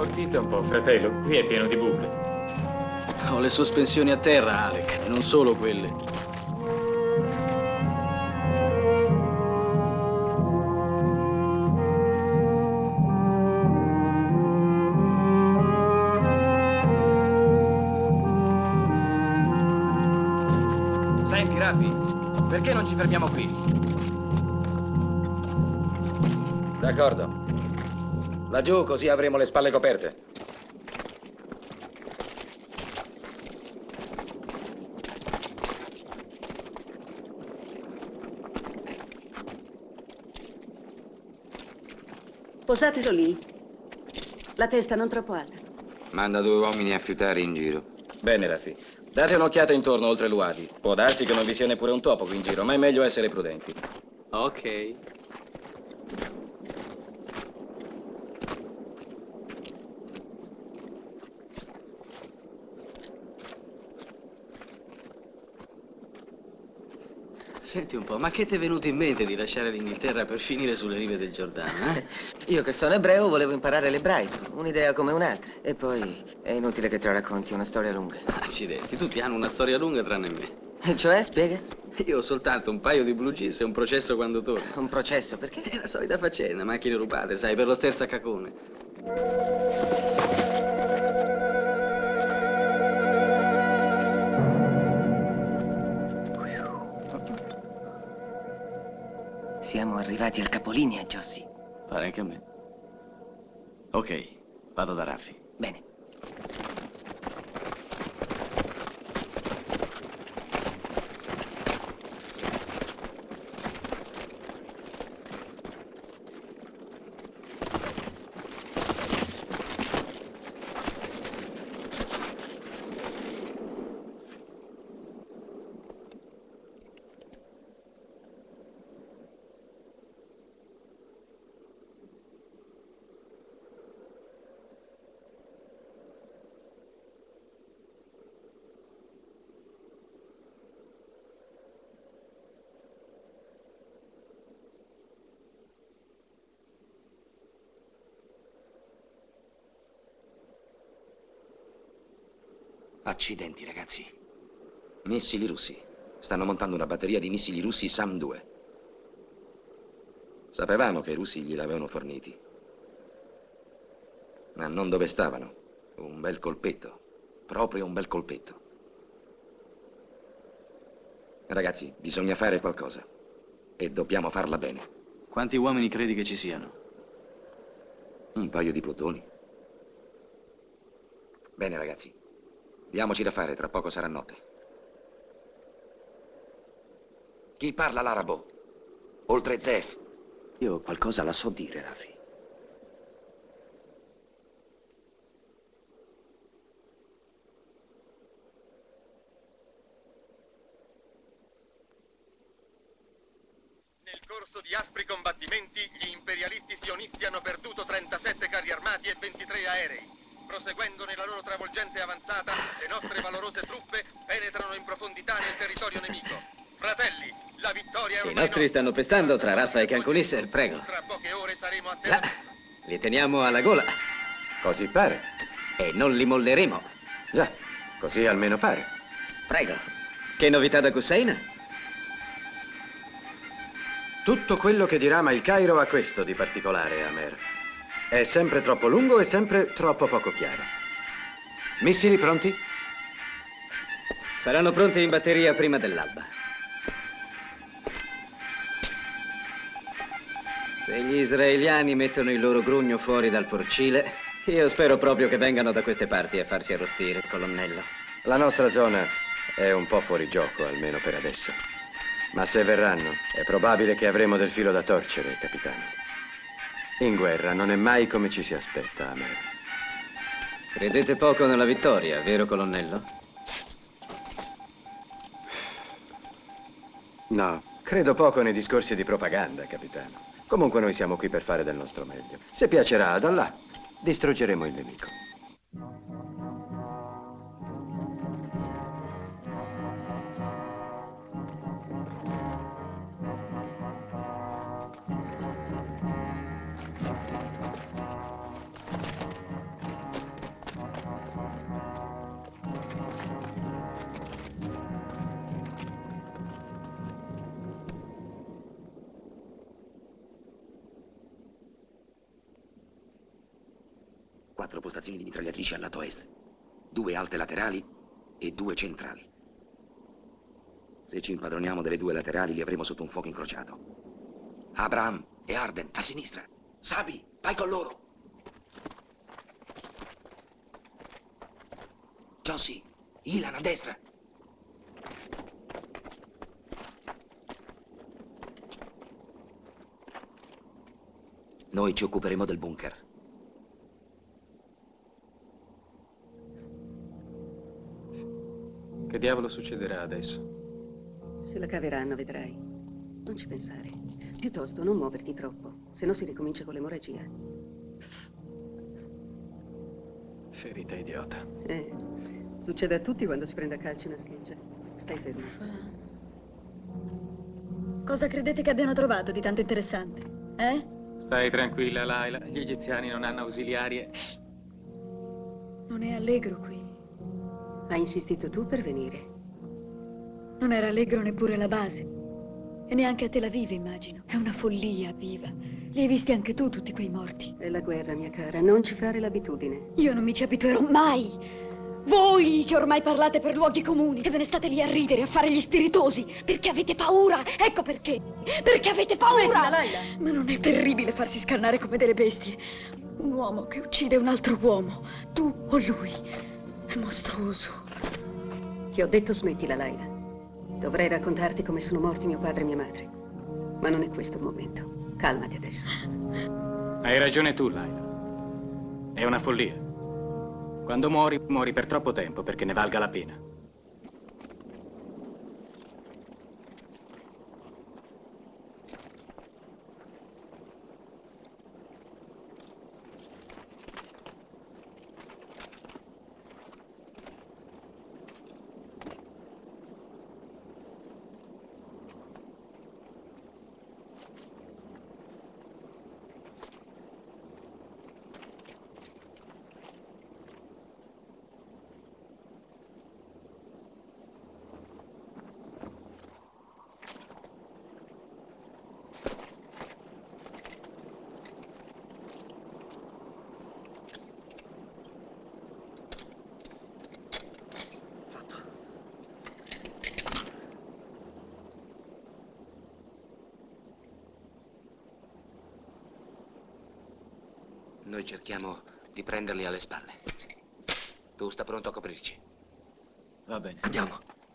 Ammortizza un po', fratello. Qui è pieno di buche. Ho le sospensioni a terra, Alec, non solo quelle. Senti, Raffi, perché non ci fermiamo qui? D'accordo. Laggiù, così avremo le spalle coperte. Posatelo lì. La testa non troppo alta. Manda 2 uomini a fiutare in giro. Bene, Raffi. Date un'occhiata intorno oltre l'Uadi. Può darsi che non vi sia neppure un topo qui in giro, ma è meglio essere prudenti. Ok. Senti un po', ma che ti è venuto in mente di lasciare l'Inghilterra per finire sulle rive del Giordano, eh? Io che sono ebreo volevo imparare l'ebraico, un'idea come un'altra. E poi è inutile che te la racconti, è una storia lunga. Accidenti, tutti hanno una storia lunga tranne me. E cioè, spiega? Io ho soltanto un paio di blue jeans e un processo quando torno. Un processo, perché? È la solita faccenda, macchine rubate, sai, per lo sterzacacone. Siamo arrivati al capolinea, Jossi. Pare anche a me. Ok, vado da Raffi. Bene. Accidenti, ragazzi. Missili russi. Stanno montando una batteria di missili russi SAM-2. Sapevamo che i russi gliel'avevano forniti. Ma non dove stavano. Un bel colpetto. Proprio un bel colpetto. Ragazzi, bisogna fare qualcosa. E dobbiamo farla bene. Quanti uomini credi che ci siano? Un paio di plotoni. Bene, ragazzi. Diamoci da fare, tra poco sarà notte. Chi parla l'arabo? Oltre Zef. Io qualcosa la so dire, Raffi. Nel corso di aspri combattimenti, gli imperialisti sionisti hanno perduto 37 carri armati e 23 aerei. Proseguendo nella loro travolgente avanzata, le nostre valorose truppe penetrano in profondità nel territorio nemico. Fratelli, la vittoria è ormai I nostri stanno pestando tra Raffa e Cancunisser, prego. Tra poche ore saremo a Là, li teniamo alla gola. Così pare. E non li molleremo. Già, così almeno pare. Prego. Che novità da Hussein? Tutto quello che dirama il Cairo ha questo di particolare, Amer. È sempre troppo lungo e sempre troppo poco chiaro. Missili pronti? Saranno pronti in batteria prima dell'alba. Se gli israeliani mettono il loro grugno fuori dal porcile, io spero proprio che vengano da queste parti a farsi arrostire, colonnello. La nostra zona è un po' fuori gioco, almeno per adesso. Ma se verranno, è probabile che avremo del filo da torcere, capitano. In guerra non è mai come ci si aspetta, Amer. Credete poco nella vittoria, vero, colonnello? No, credo poco nei discorsi di propaganda, capitano. Comunque noi siamo qui per fare del nostro meglio. Se piacerà ad Allah, distruggeremo il nemico. 4 postazioni di mitragliatrici al lato est, 2 alte laterali e 2 centrali. Se ci impadroniamo delle 2 laterali li avremo sotto un fuoco incrociato. Abraham e Arden a sinistra. Sabi, vai con loro. Josie, Ilan a destra. Noi ci occuperemo del bunker. Che diavolo succederà adesso? Se la caveranno, vedrai. Non ci pensare. Piuttosto non muoverti troppo, se no si ricomincia con l'emorragia. Ferita idiota. Succede a tutti quando si prende a calci una scheggia. Stai fermo. Cosa credete che abbiano trovato di tanto interessante? Stai tranquilla, Laila. Gli egiziani non hanno ausiliarie. Non è allegro qui. Hai insistito tu per venire. Non era allegro neppure alla base. E neanche a Tel Aviv, immagino. È una follia viva. Li hai visti anche tu, tutti quei morti. È la guerra, mia cara. Non ci fare l'abitudine. Io non mi ci abituerò mai. Voi che ormai parlate per luoghi comuni, che ve ne state lì a ridere, a fare gli spiritosi, perché avete paura. Ecco perché. Perché avete paura. Smettila, Laila. Ma non è terribile farsi scannare come delle bestie? Un uomo che uccide un altro uomo. Tu o lui. È mostruoso. Ti ho detto smettila, Laila. Dovrei raccontarti come sono morti mio padre e mia madre. Ma non è questo il momento. Calmati adesso. Hai ragione tu, Laila. È una follia. Quando muori, muori per troppo tempo perché ne valga la pena. Noi cerchiamo di prenderli alle spalle. Tu sta pronto a coprirci. Va bene. Andiamo.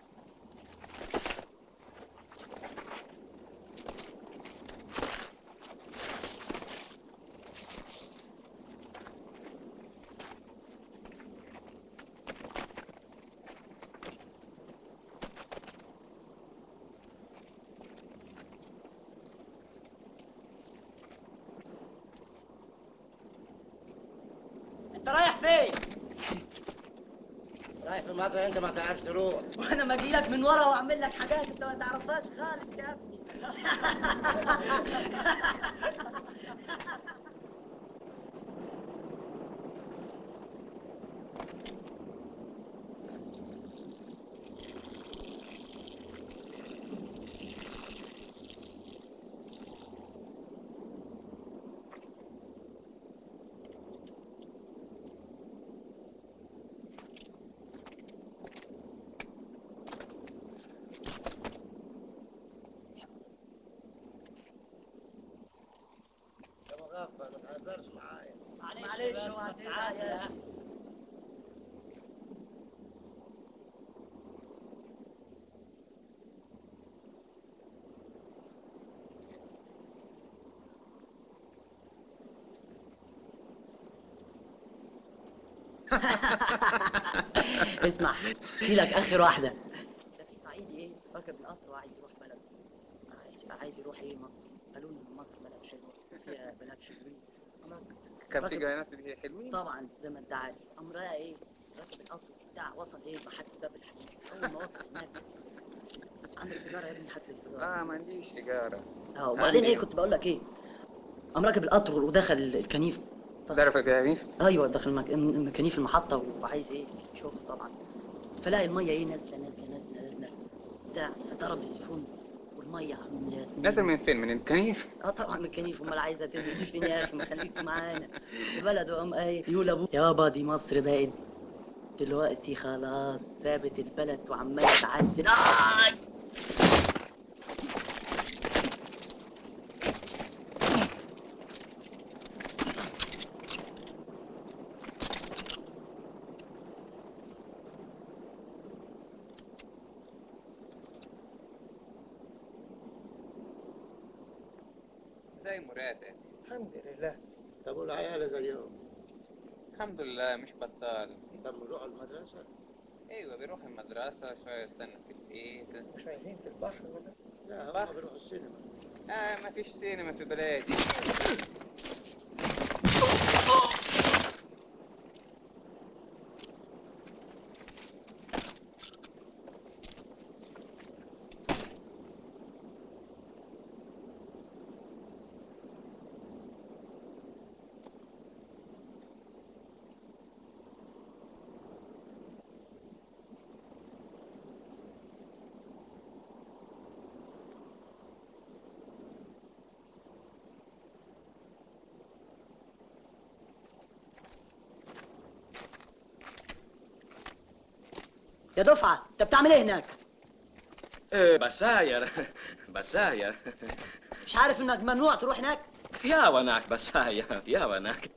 انت رايح فين؟ رايح في المطر انت ما تعرفش تروح وانا ما اجيلك من ورا واعمل لك حاجات انت ما تعرفهاش خالص يا ابني ما تهزرش معايا معلش اوعى تزعل اسمع في لك اخر واحده ده في صعيدي ايه راكب القطر وعايز يروح بلده عايز يروح ايه مصر قالوا لي مصر بلد حلوه فيها بنات حلوين كان في بنات حلوين طبعا زي ما انت عارف امرها ايه راكب القطر بتاع وصل ايه محطه باب الحديد اول ما وصل هناك عندك سيجاره يا ابني هات لي سيجاره ما عنديش سيجاره وبعدين ايه كنت بقول لك ايه قام راكب القطر ودخل الكنيف تعرف الكنيف؟ ايوه دخل كنيف المحطه وعايز ايه شوف طبعا فلاقي الميه ايه نازله بتاع فضرب السيفون ميه عم نازل من فين؟ من الكنيف؟ طبعا من الكنيف. امال عايزه تنزل فين يا اخي؟ ما خليك معانا. البلد وقام قايل يقول ابوه يابا دي مصر بقت دلوقتي خلاص سابت البلد وعماله تعزل. زي مراتك. الحمد لله. طب والعيال زي اليوم؟ الحمد لله مش بطال. طب بيروحوا المدرسة؟ ايوه بيروح المدرسة شوية يستنى في البيت. مش رايحين في البحر ولا؟ لا بحر؟ هم بيروحوا السينما. ما فيش سينما في بلادي. يا دفعه انت بتعمل ايه هناك؟ بساير بساير. مش عارف انك ممنوع تروح هناك؟ يا وناك بساير يا وناك.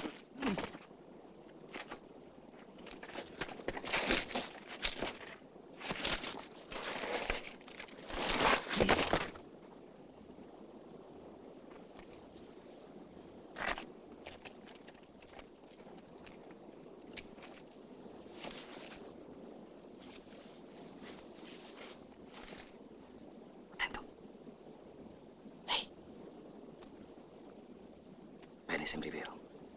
Bene, sembri vero.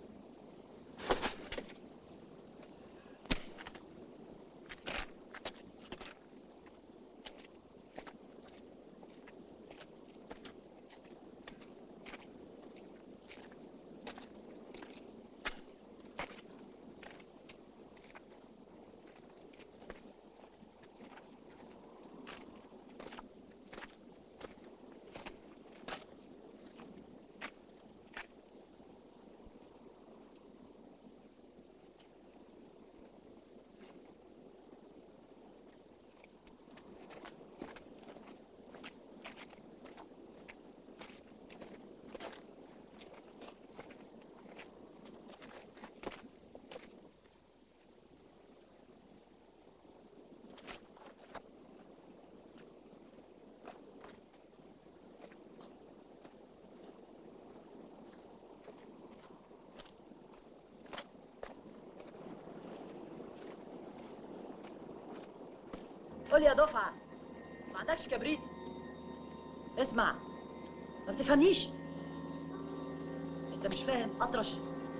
قول يا دفعه ما عندكش كبريت؟ اسمع ما بتفهمنيش. انت مش فاهم اطرش؟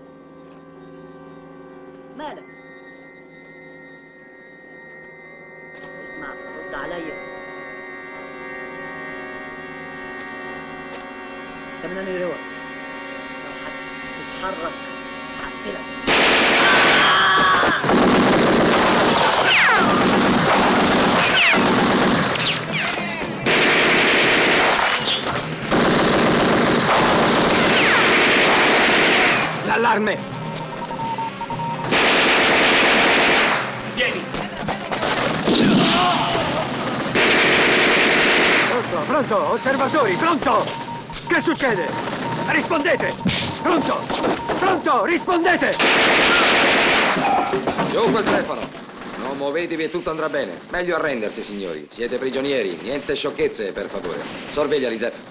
مالك؟ اسمع رد عليا. انت من انهي روح؟ لو هتتحرك هقتلك. L'allarme! Vieni! Pronto, pronto, osservatori, pronto! Che succede? Rispondete! Pronto! Pronto, rispondete! Giù quel telefono! Non muovetevi e tutto andrà bene. Meglio arrendersi, signori. Siete prigionieri, niente sciocchezze, per favore. Sorveglia, Lisette.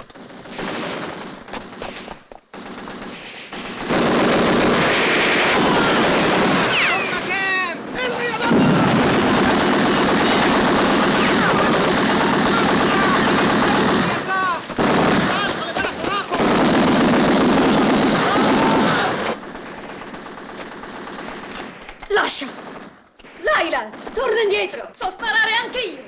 Lascia! Laila, torna indietro! So sparare anche io!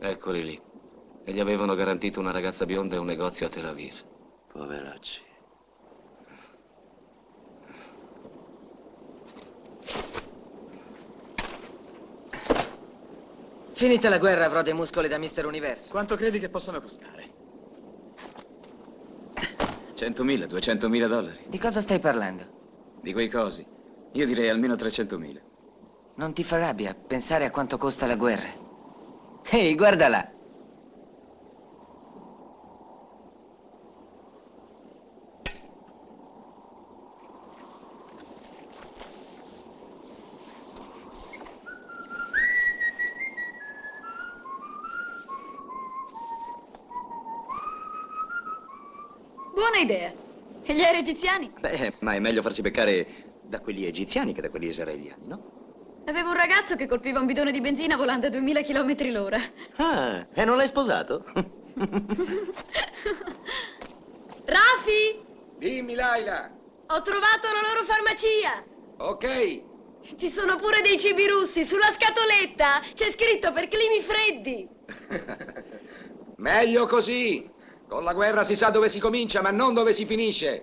Eccoli lì. E gli avevano garantito una ragazza bionda e un negozio a Tel Aviv. Poveracci. Finita la guerra avrò dei muscoli da Mister Universo. Quanto credi che possano costare? 100.000, 200.000 dollari. Di cosa stai parlando? Di quei cosi. Io direi almeno 300.000. Non ti fa rabbia pensare a quanto costa la guerra? Ehi, guarda là. Buona idea. E gli aerei egiziani? Beh, ma è meglio farsi beccare da quelli egiziani che da quelli israeliani, no? Avevo un ragazzo che colpiva un bidone di benzina volando a 2000 km l'ora. Ah, e non l'hai sposato? Rafi! Dimmi, Laila. Ho trovato la loro farmacia. Ok. Ci sono pure dei cibi russi. Sulla scatoletta c'è scritto per climi freddi. Meglio così. Con la guerra si sa dove si comincia, ma non dove si finisce.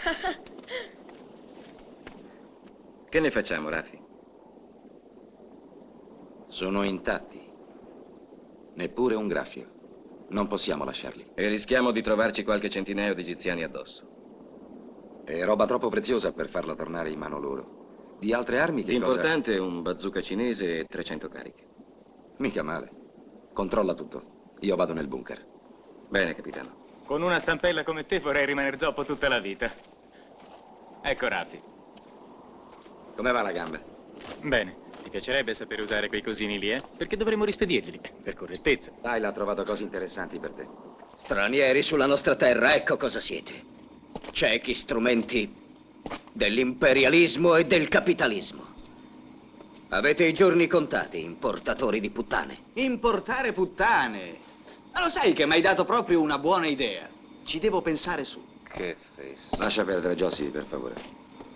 Che ne facciamo, Rafi? Sono intatti. Neppure un graffio. Non possiamo lasciarli. E rischiamo di trovarci qualche centinaio di egiziani addosso. È roba troppo preziosa per farla tornare in mano loro. Di altre armi che L'importante è un bazooka cinese e 300 cariche. Mica male. Controlla tutto. Io vado nel bunker. Bene, capitano. Con una stampella come te vorrei rimanere zoppo tutta la vita. Ecco Rafi. Come va la gamba? Bene. Ti piacerebbe sapere usare quei cosini lì, eh? Perché dovremmo rispedirli, per correttezza. Dai, l'ha trovato cose interessanti per te. Stranieri sulla nostra terra, ecco cosa siete. Ciechi strumenti dell'imperialismo e del capitalismo. Avete i giorni contati, importatori di puttane. Importare puttane? Ma lo sai che mi hai dato proprio una buona idea. Ci devo pensare su. Che fesso. Lascia perdere, Josie, per favore.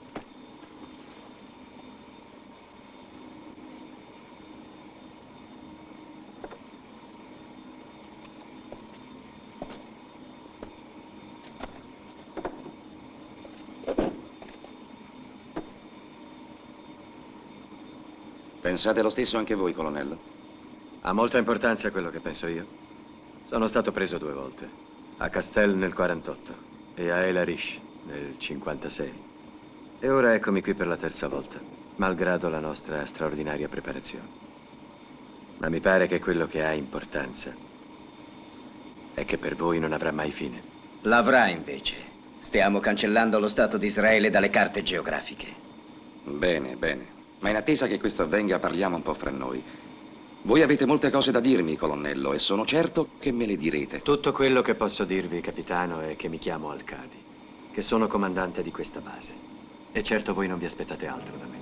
Pensate lo stesso anche voi, colonnello? Ha molta importanza quello che penso io. Sono stato preso 2 volte. A Castel nel 48 e a El Arish nel 56. E ora eccomi qui per la 3ª volta, malgrado la nostra straordinaria preparazione. Ma mi pare che quello che ha importanza è che per voi non avrà mai fine. L'avrà invece. Stiamo cancellando lo Stato di Israele dalle carte geografiche. Bene, bene. Ma in attesa che questo avvenga parliamo un po' fra noi. Voi avete molte cose da dirmi, colonnello, e sono certo che me le direte. Tutto quello che posso dirvi, capitano, è che mi chiamo Al-Qadi, che sono comandante di questa base. E certo voi non vi aspettate altro da me.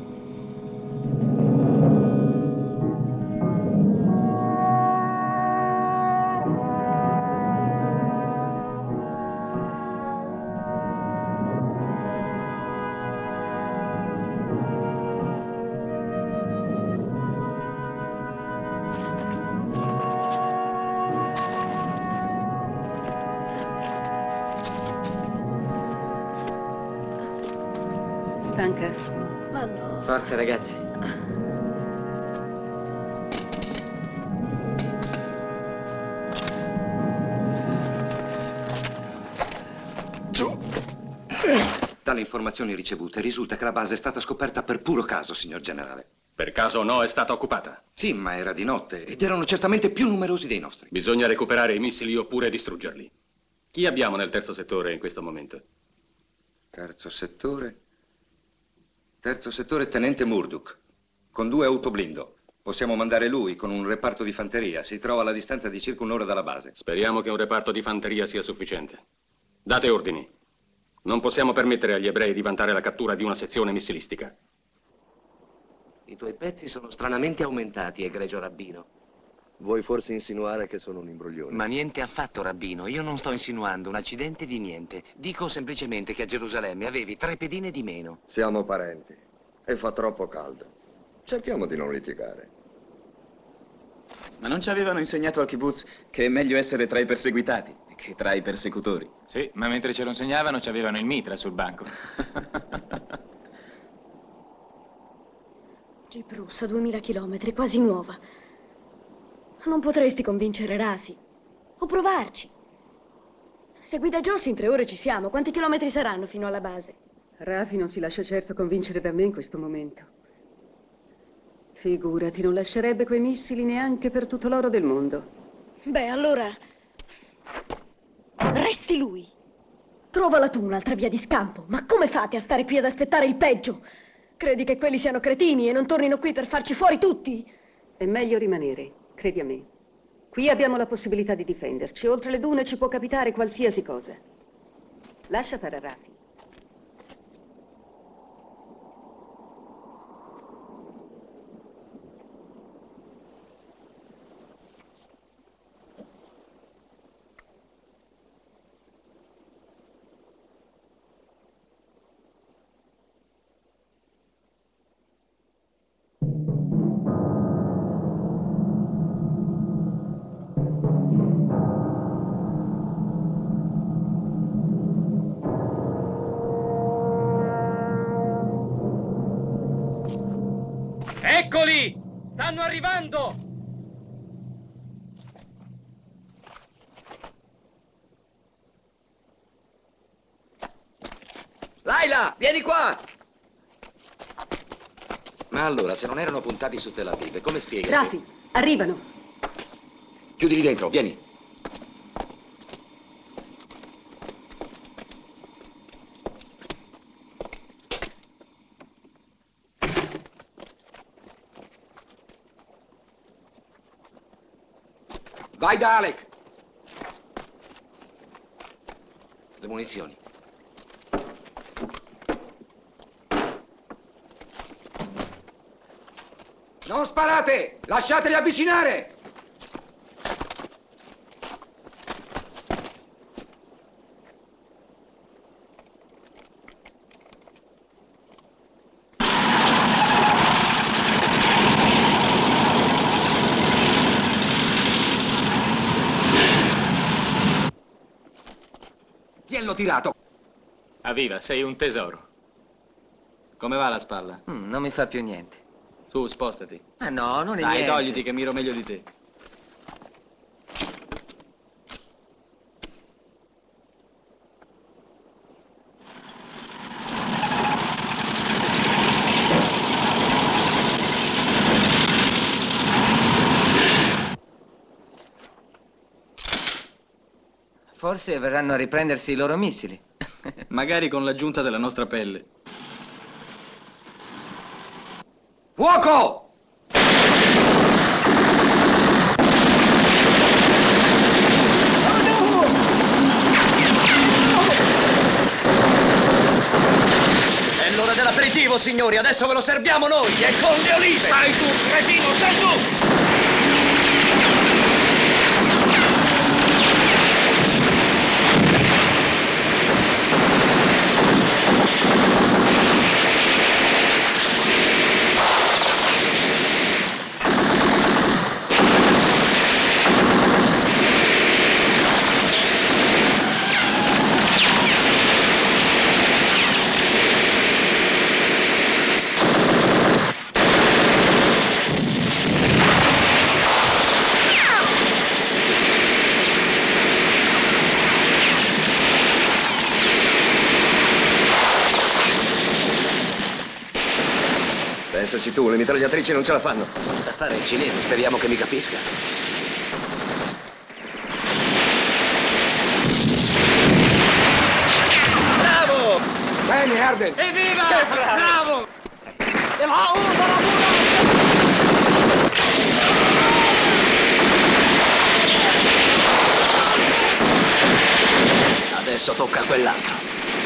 Stanca? Ma no. Forza, ragazzi. Dalle informazioni ricevute risulta che la base è stata scoperta per puro caso, signor generale. Per caso no, è stata occupata. Sì, ma era di notte ed erano certamente più numerosi dei nostri. Bisogna recuperare i missili oppure distruggerli. Chi abbiamo nel 3° settore in questo momento? Terzo settore, tenente Murdoch, con 2 autoblindo. Possiamo mandare lui con un reparto di fanteria. Si trova alla distanza di circa 1 ora dalla base. Speriamo che un reparto di fanteria sia sufficiente. Date ordini. Non possiamo permettere agli ebrei di vantare la cattura di una sezione missilistica. I tuoi pezzi sono stranamente aumentati, egregio rabbino. Vuoi forse insinuare che sono un imbroglione? Ma niente affatto, rabbino. Io non sto insinuando un accidente di niente. Dico semplicemente che a Gerusalemme avevi 3 pedine di meno. Siamo parenti e fa troppo caldo. Cerchiamo di non litigare. Ma non ci avevano insegnato al kibbutz che è meglio essere tra i perseguitati che tra i persecutori? Sì, ma mentre ce lo insegnavano ci avevano il mitra sul banco. Jeep rossa, 2000 chilometri, quasi nuova. Non potresti convincere Rafi? O provarci? Se guida Josie in 3 ore ci siamo. Quanti chilometri saranno fino alla base? Rafi non si lascia certo convincere da me in questo momento. Figurati, non lascerebbe quei missili neanche per tutto l'oro del mondo. Beh, allora... resti lui. Trovala tu un'altra via di scampo. Ma come fate a stare qui ad aspettare il peggio? Credi che quelli siano cretini e non tornino qui per farci fuori tutti? È meglio rimanere, credi a me. Qui abbiamo la possibilità di difenderci. Oltre le dune ci può capitare qualsiasi cosa. Lascia fare a Rafi. Eccoli! Stanno arrivando! Laila, vieni qua! Ma allora, se non erano puntati su Tel Aviv, come spieghi? Rafi, arrivano. Chiudili dentro, vieni. Vai da Alec! Le munizioni. Non sparate! Lasciateli avvicinare! L'ho tirato. Avviva, sei un tesoro. Come va la spalla? Non mi fa più niente. Su, spostati. Ah no, non è Dai, niente. togliti che miro meglio di te. Forse verranno a riprendersi i loro missili. Magari con l'aggiunta della nostra pelle. Fuoco! È l'ora dell'aperitivo, signori. Adesso ve lo serviamo noi. E con le olive. Stai tu, cretino, stai giù! Pensaci tu, le mitragliatrici non ce la fanno. Da fare il cinese, speriamo che mi capisca. Bravo! Bene, Arden! Evviva! Che bravo! Adesso tocca a quell'altro.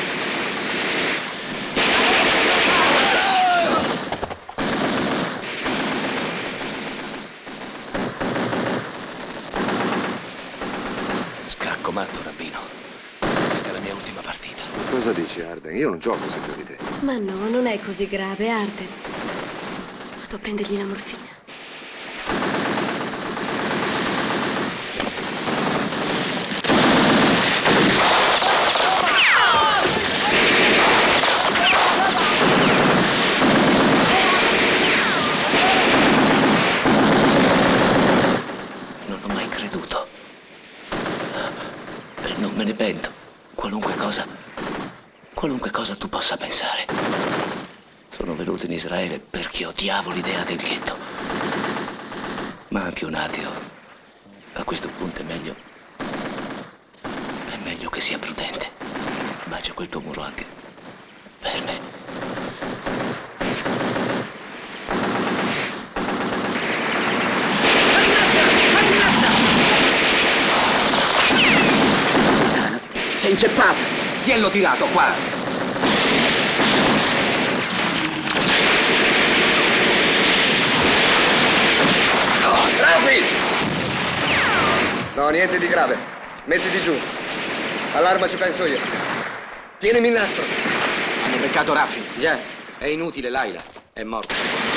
Scacco matto, rabbino. Questa è la mia ultima partita. Cosa dici, Arden? Io non gioco senza di te. Ma no, non è così grave, Arden. Vado a prendergli la morfina. cosa tu possa pensare. Sono venuto in Israele perché odiavo l'idea del ghetto. Ma anche un ateo, a questo punto è meglio che sia prudente. Bacia quel tuo muro anche per me. Sei inceppato! Tiello tirato, qua! Rafi! No, niente di grave. Mettiti giù. All'arma ci penso io. Tienimi il nastro. Hanno beccato Raffi. Già, è inutile, Laila. È morto.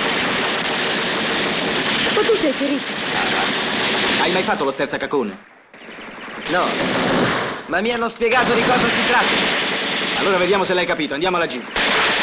Ma tu sei ferito. Hai mai fatto lo sterzacacone? No, ma mi hanno spiegato di cosa si tratta. Allora vediamo se l'hai capito. Andiamo alla Jeep.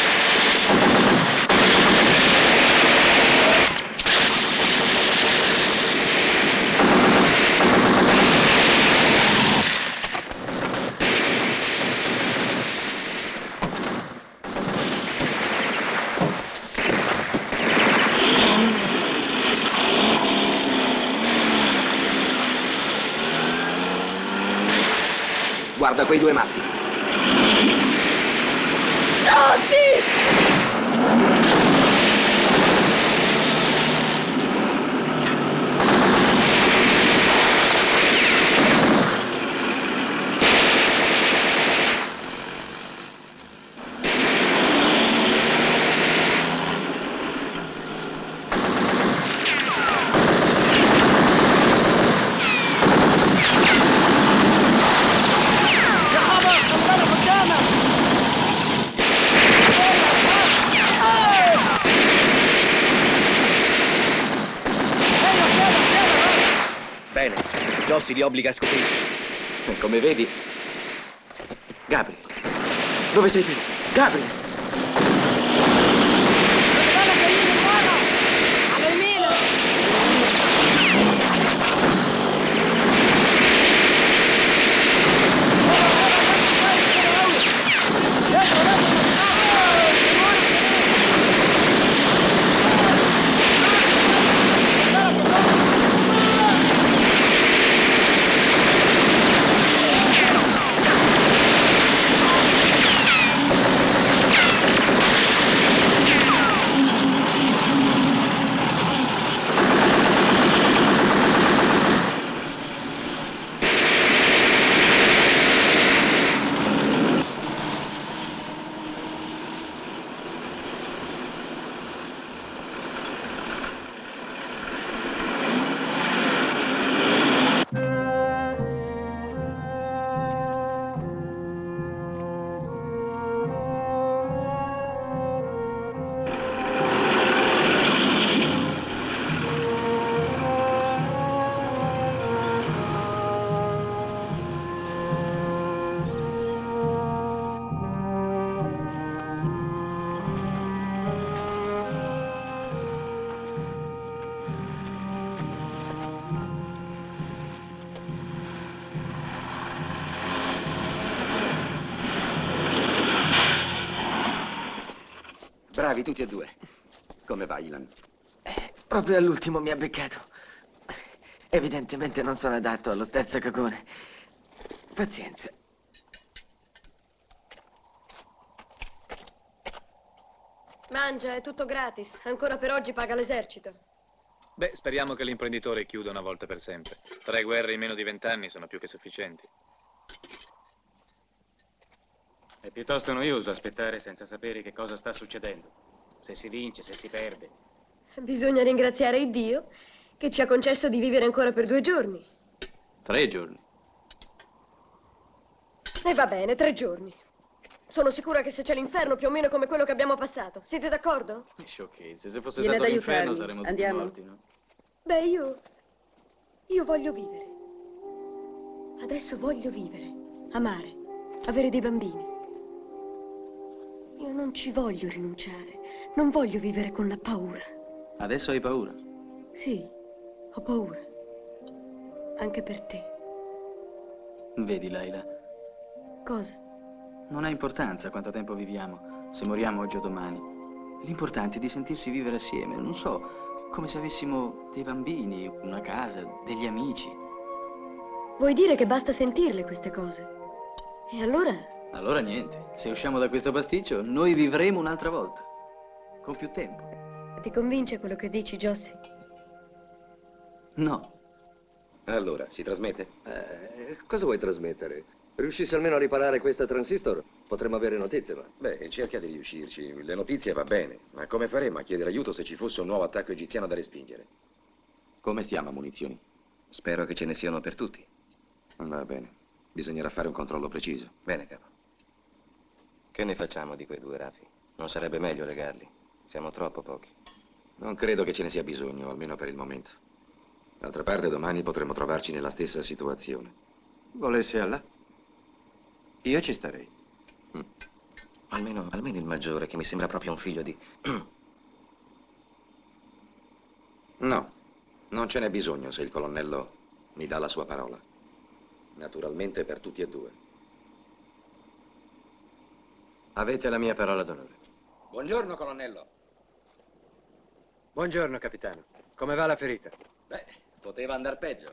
Guarda quei due matti. Oh, sì! Bene, Jossi li obbliga a scoprirsi. Come vedi... Gabri, dove sei finito? Gabri! Bravi tutti e due. Come va, Ilan? Proprio all'ultimo mi ha beccato. Evidentemente non sono adatto allo sterzacacone. Pazienza. Mangia, è tutto gratis. Ancora per oggi paga l'esercito. Beh, speriamo che l'imprenditore chiuda una volta per sempre. 3 guerre in meno di 20 anni sono più che sufficienti. È piuttosto noioso aspettare senza sapere che cosa sta succedendo. Se si vince, se si perde. Bisogna ringraziare il Dio che ci ha concesso di vivere ancora per 2 giorni. 3 giorni. E va bene, 3 giorni. Sono sicura che se c'è l'inferno più o meno come quello che abbiamo passato. Siete d'accordo? Sciocchezze, se fosse Viene stato ad l'inferno aiutarmi. saremmo tutti Andiamo. morti, no? Beh, io voglio vivere. Adesso voglio vivere, amare, avere dei bambini. Io non ci voglio rinunciare. Non voglio vivere con la paura. Adesso hai paura? Sì, ho paura. Anche per te. Vedi, Laila, Cosa? Non ha importanza quanto tempo viviamo, se moriamo oggi o domani. L'importante è di sentirsi vivere assieme, non so, come se avessimo dei bambini, una casa, degli amici. Vuoi dire che basta sentirle queste cose? E allora? Allora niente, se usciamo da questo pasticcio, noi vivremo un'altra volta, con più tempo. Ti convince quello che dici, Jossi? No. Allora, si trasmette? Cosa vuoi trasmettere? Riuscissi almeno a riparare questa transistor, potremmo avere notizie, ma... Beh, cerca di riuscirci. Le notizie va bene, ma come faremo a chiedere aiuto se ci fosse un nuovo attacco egiziano da respingere? Come stiamo a munizioni? Spero che ce ne siano per tutti. Va bene. Bisognerà fare un controllo preciso. Bene, capo. Che ne facciamo di quei due, Rafi? Non sarebbe meglio legarli? Siamo troppo pochi. Non credo che ce ne sia bisogno, almeno per il momento. D'altra parte, domani potremo trovarci nella stessa situazione. Volesse Allah? Io ci starei. Almeno il maggiore, che mi sembra proprio un figlio di... No, non ce n'è bisogno se il colonnello mi dà la sua parola. Naturalmente per tutti e due. Avete la mia parola d'onore. Buongiorno, colonnello. Buongiorno, capitano. Come va la ferita? Beh, poteva andar peggio.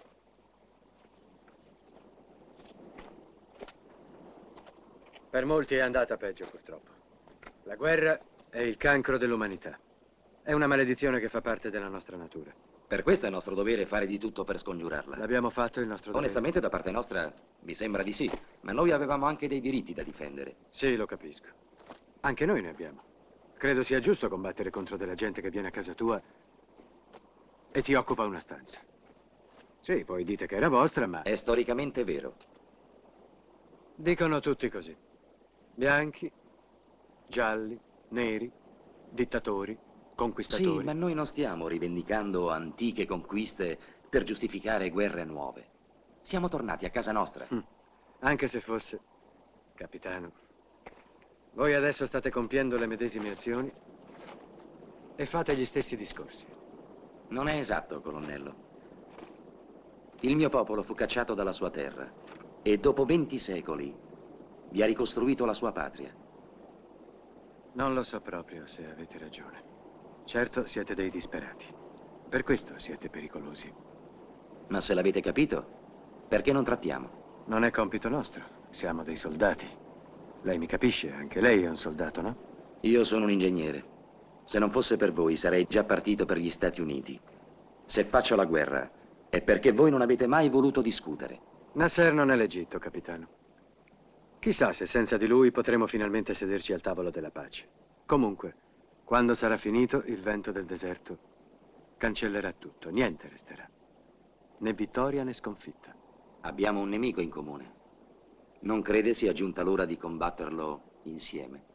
Per molti è andata peggio, purtroppo. La guerra è il cancro dell'umanità. È una maledizione che fa parte della nostra natura. Per questo è nostro dovere fare di tutto per scongiurarla. L'abbiamo fatto il nostro dovere. Onestamente, da parte nostra, mi sembra di sì. Ma noi avevamo anche dei diritti da difendere. Sì, lo capisco. Anche noi ne abbiamo. Credo sia giusto combattere contro della gente che viene a casa tua e ti occupa una stanza. Sì, poi dite che era vostra, ma... È storicamente vero. Dicono tutti così. Bianchi, gialli, neri, dittatori, conquistatori. Sì, ma noi non stiamo rivendicando antiche conquiste per giustificare guerre nuove. Siamo tornati a casa nostra. Anche se fosse, capitano, voi adesso state compiendo le medesime azioni e fate gli stessi discorsi. Non è esatto, colonnello. Il mio popolo fu cacciato dalla sua terra e dopo 20 secoli vi ha ricostruito la sua patria. Non lo so proprio se avete ragione. Certo, siete dei disperati. Per questo siete pericolosi. Ma se l'avete capito, perché non trattiamo? Non è compito nostro. Siamo dei soldati. Lei mi capisce? Anche lei è un soldato, no? Io sono un ingegnere. Se non fosse per voi, sarei già partito per gli Stati Uniti. Se faccio la guerra, è perché voi non avete mai voluto discutere. Nasser non è l'Egitto, capitano. Chissà se senza di lui potremo finalmente sederci al tavolo della pace. Comunque, quando sarà finito, il vento del deserto cancellerà tutto. Niente resterà. Né vittoria né sconfitta. Abbiamo un nemico in comune. Non crede sia giunta l'ora di combatterlo insieme?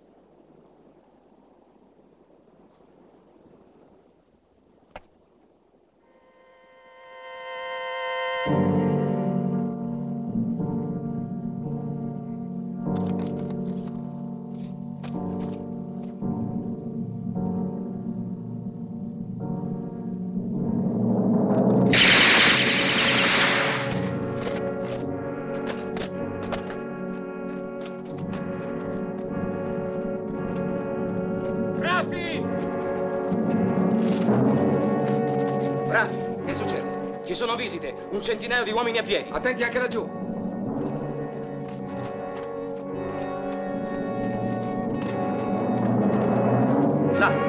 Rafi, che succede? Ci sono visite, un centinaio di uomini a piedi. Attenti anche laggiù. Là.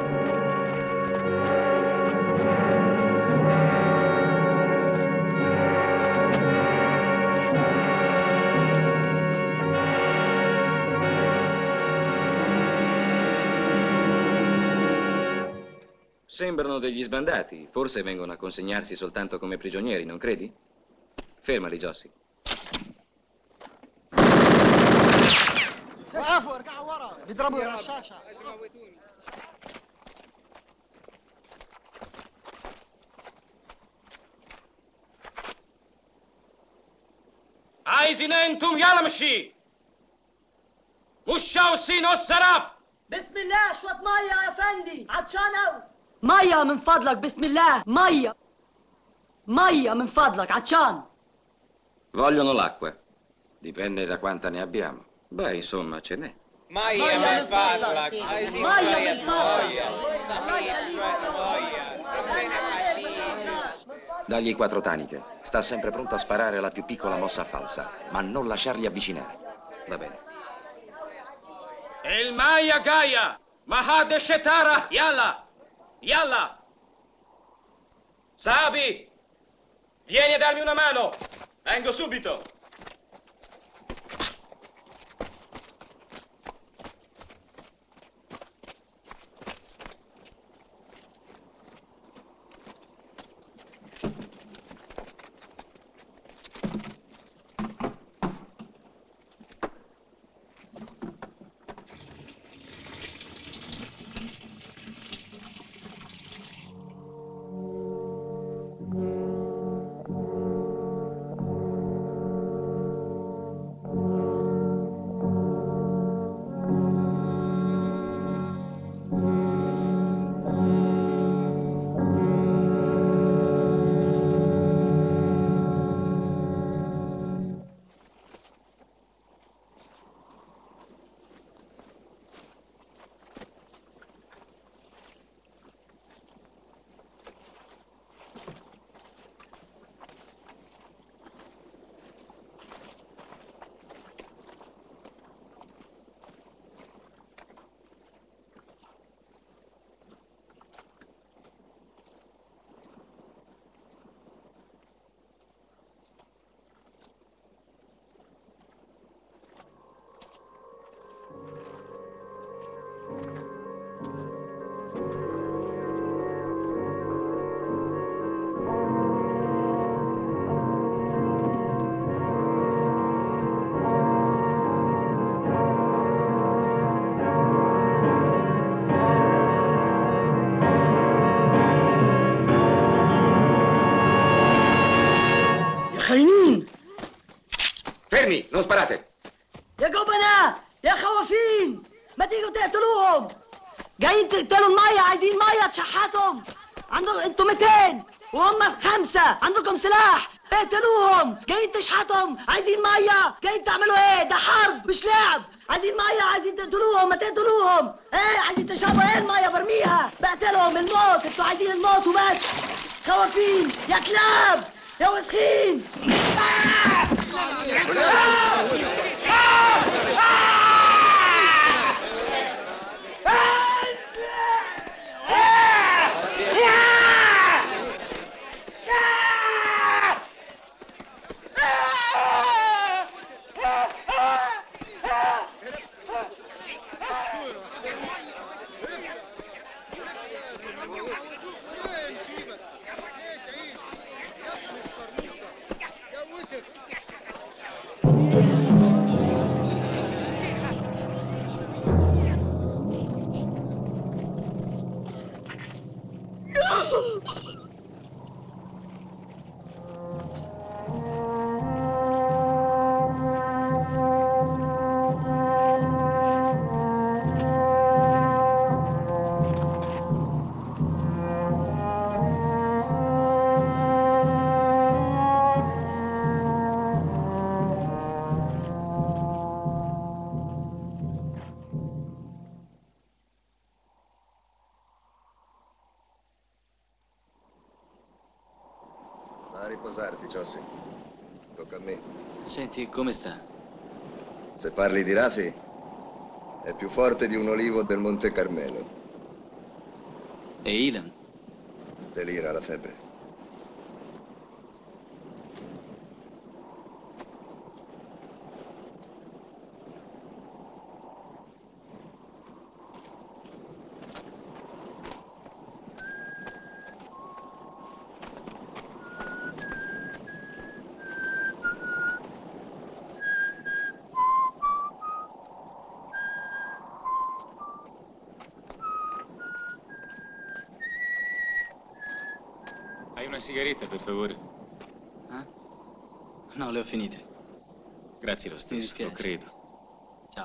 Sembrano degli sbandati. Forse vengono a consegnarsi soltanto come prigionieri, non credi? Fermali, Jossi. وقفوا ارجعوا ورا بيضربوا الرشاشه عايزين انتم يلا مشي مش شاوسين والسراب. بسم الله شوية مية يا فندي عطشان أوي. مية من فضلك بسم الله مية. مية من فضلك عطشان. Vogliono l'acqua. Dipende da quanta ne abbiamo. Beh, insomma, ce n'è. Maia mi parla, Maia mi Dagli 4 taniche. Sta sempre pronto a sparare alla più piccola mossa falsa, ma non lasciarli avvicinare. Va bene. Il Maia Gaia! Mahad Shetara! Yalla! Yalla! Sabi! Vieni a darmi una mano! Vengo subito! Fermi, non sparate! يا جبنة يا خوافين ما تيجوا تقتلوهم جايين تقتلوا المية عايزين مية تشحتهم عندكم انتوا 200 وهم 5 عندكم سلاح اقتلوهم جايين تشحتهم عايزين مية جايين تعملوا ايه ده حرب مش لعب عايزين مية عايزين تقتلوهم ما تقتلوهم ايه عايزين تشربوا ايه المية برميها بقتلهم الموت انتوا عايزين الموت وبس خوافين يا كلاب يا وسخين Va a riposarti, Jossi. Tocca a me. Senti, come sta? Se parli di Rafi, è più forte di un olivo del Monte Carmelo. E Ilan? Delira la febbre. Hai una sigaretta, per favore? No, le ho finite. Grazie lo stesso, lo credo. Ciao.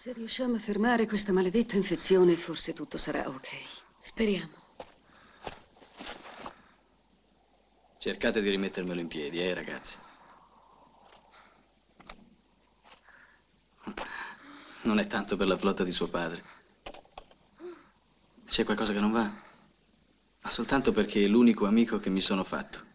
Se riusciamo a fermare questa maledetta infezione, forse tutto sarà ok. Speriamo. Cercate di rimettermelo in piedi, ragazzi. Non è tanto per la flotta di suo padre. C'è qualcosa che non va? Ma soltanto perché è l'unico amico che mi sono fatto.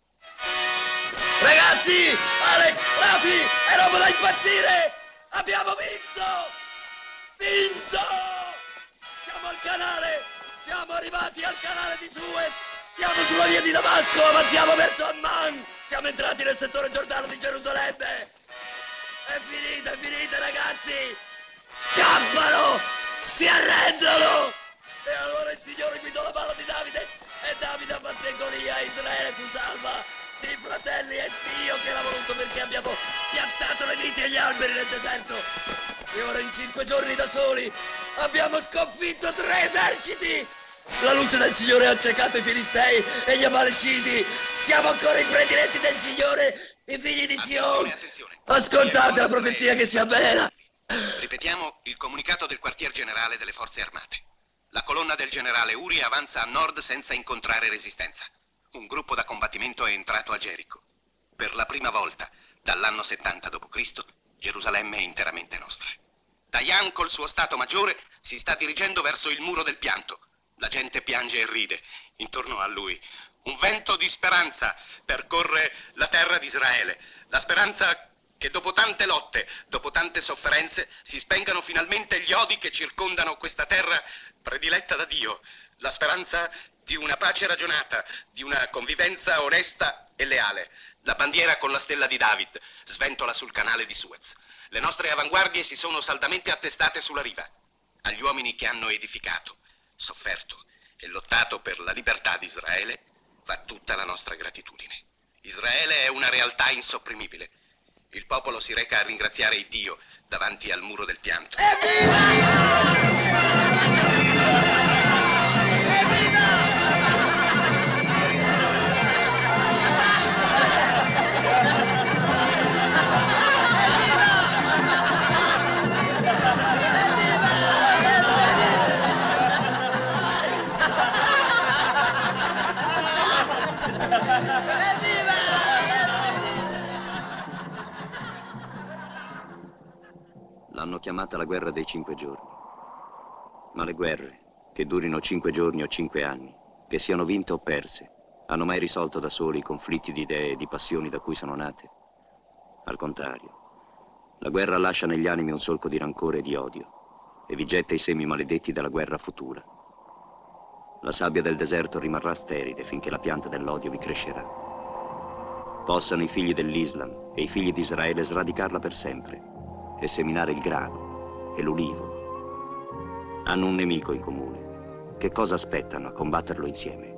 Ragazzi! Alec, Rafi, è roba da impazzire! Abbiamo vinto! Vinto! Siamo al canale! Siamo arrivati al canale di Suez! Siamo sulla via di Damasco, avanziamo verso Amman! Siamo entrati nel settore giordano di Gerusalemme! È finita, ragazzi! Scappano! Si arrendono! E allora il Signore guidò la mano di Davide e Davide abbatté Golia e Israele fu salva! Sì, fratelli, è Dio che l'ha voluto perché abbiamo piantato le viti e gli alberi nel deserto! E ora in 5 giorni da soli abbiamo sconfitto 3 eserciti! La luce del Signore ha accecato i Filistei e gli Amaleciti! Siamo ancora i prediletti del Signore, i figli di Sion! Ascoltate la profezia che si avvera! Ripetiamo il comunicato del quartier generale delle forze armate. La colonna del generale Uri avanza a nord senza incontrare resistenza. Un gruppo da combattimento è entrato a Gerico. Per la prima volta, dall'anno 70 d.C., Gerusalemme è interamente nostra. Dayan, col suo stato maggiore, si sta dirigendo verso il muro del pianto. La gente piange e ride intorno a lui. Un vento di speranza percorre la terra di Israele. La speranza che dopo tante lotte, dopo tante sofferenze, si spengano finalmente gli odi che circondano questa terra prediletta da Dio. La speranza di una pace ragionata, di una convivenza onesta e leale. La bandiera con la stella di David sventola sul canale di Suez. Le nostre avanguardie si sono saldamente attestate sulla riva. Agli uomini che hanno edificato, sofferto e lottato per la libertà di Israele va tutta la nostra gratitudine. Israele è una realtà insopprimibile. Il popolo si reca a ringraziare il Dio davanti al muro del pianto. L'hanno chiamata la guerra dei 5 giorni. Ma le guerre, che durino 5 giorni o 5 anni, che siano vinte o perse, hanno mai risolto da soli i conflitti di idee e di passioni da cui sono nate? Al contrario, la guerra lascia negli animi un solco di rancore e di odio e vi getta i semi maledetti della guerra futura. La sabbia del deserto rimarrà sterile finché la pianta dell'odio vi crescerà. Possano i figli dell'Islam e i figli di Israele sradicarla per sempre e seminare il grano e l'ulivo. Hanno un nemico in comune. Che cosa aspettano a combatterlo insieme?